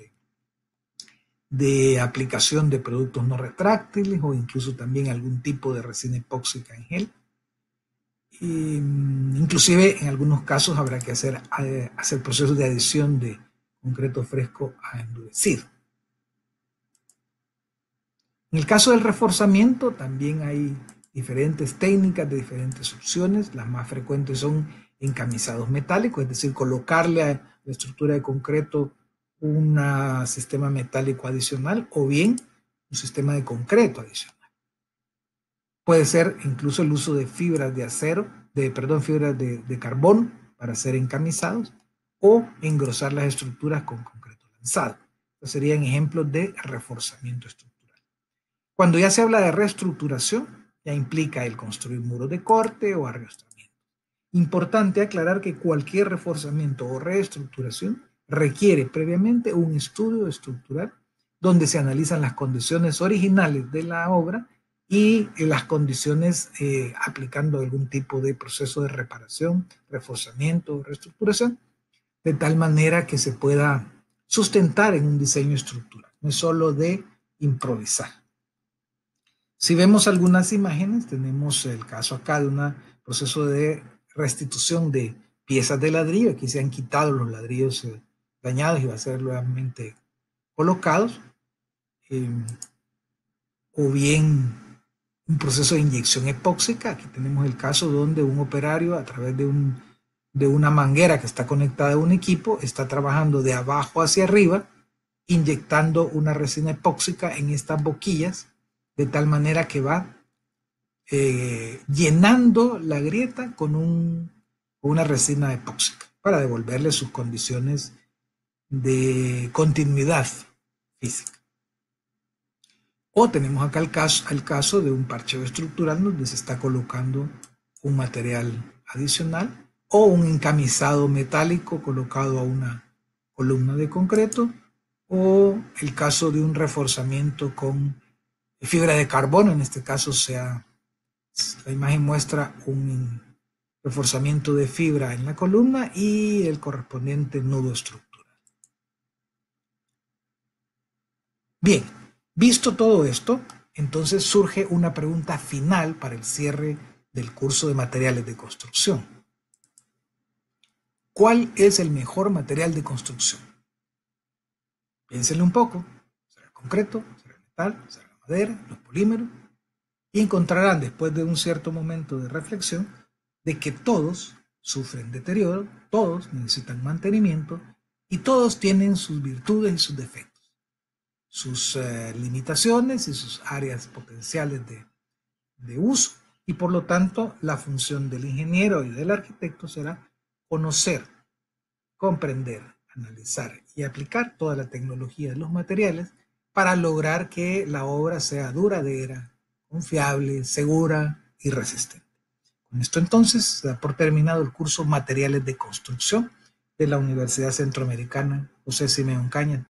de aplicación de productos no retráctiles o incluso también algún tipo de resina epóxica en gel. Inclusive en algunos casos habrá que hacer procesos de adición de concreto fresco a endurecido. En el caso del reforzamiento también hay diferentes técnicas de diferentes opciones. Las más frecuentes son encamisados metálicos, es decir, colocarle a la estructura de concreto un sistema metálico adicional o bien un sistema de concreto adicional. Puede ser incluso el uso de fibras de acero, fibras de carbono para ser encamisados o engrosar las estructuras con concreto lanzado. Estos serían ejemplos de reforzamiento estructural. Cuando ya se habla de reestructuración, ya implica el construir muros de corte o arrastramiento. Importante aclarar que cualquier reforzamiento o reestructuración requiere previamente un estudio estructural donde se analizan las condiciones originales de la obra y las condiciones aplicando algún tipo de proceso de reparación, reforzamiento o reestructuración, de tal manera que se pueda sustentar en un diseño estructural, no es solo de improvisar. Si vemos algunas imágenes, tenemos el caso acá de un proceso de restitución de piezas de ladrillo. Aquí se han quitado los ladrillos dañados y va a ser nuevamente colocados. O bien un proceso de inyección epóxica. Aquí tenemos el caso donde un operario a través de una manguera que está conectada a un equipo está trabajando de abajo hacia arriba, inyectando una resina epóxica en estas boquillas, de tal manera que va llenando la grieta con una resina epóxica para devolverle sus condiciones de continuidad física. O tenemos acá el caso de un parcheo estructural donde se está colocando un material adicional o un encamisado metálico colocado a una columna de concreto, o el caso de un reforzamiento con fibra de carbono. En este caso la imagen muestra un reforzamiento de fibra en la columna y el correspondiente nudo estructural. Bien, visto todo esto, entonces surge una pregunta final para el cierre del curso de materiales de construcción. ¿Cuál es el mejor material de construcción? Piénsenle un poco. ¿Será el concreto? ¿Será el metal? ¿Será la madera? ¿Los polímeros? Y encontrarán, después de un cierto momento de reflexión, de que todos sufren deterioro, todos necesitan mantenimiento y todos tienen sus virtudes y sus defectos, sus limitaciones y sus áreas potenciales de uso. Y por lo tanto, la función del ingeniero y del arquitecto será conocer, comprender, analizar y aplicar toda la tecnología de los materiales para lograr que la obra sea duradera, confiable, segura y resistente. Con esto entonces se da por terminado el curso Materiales de Construcción de la Universidad Centroamericana José Simeón Cañas.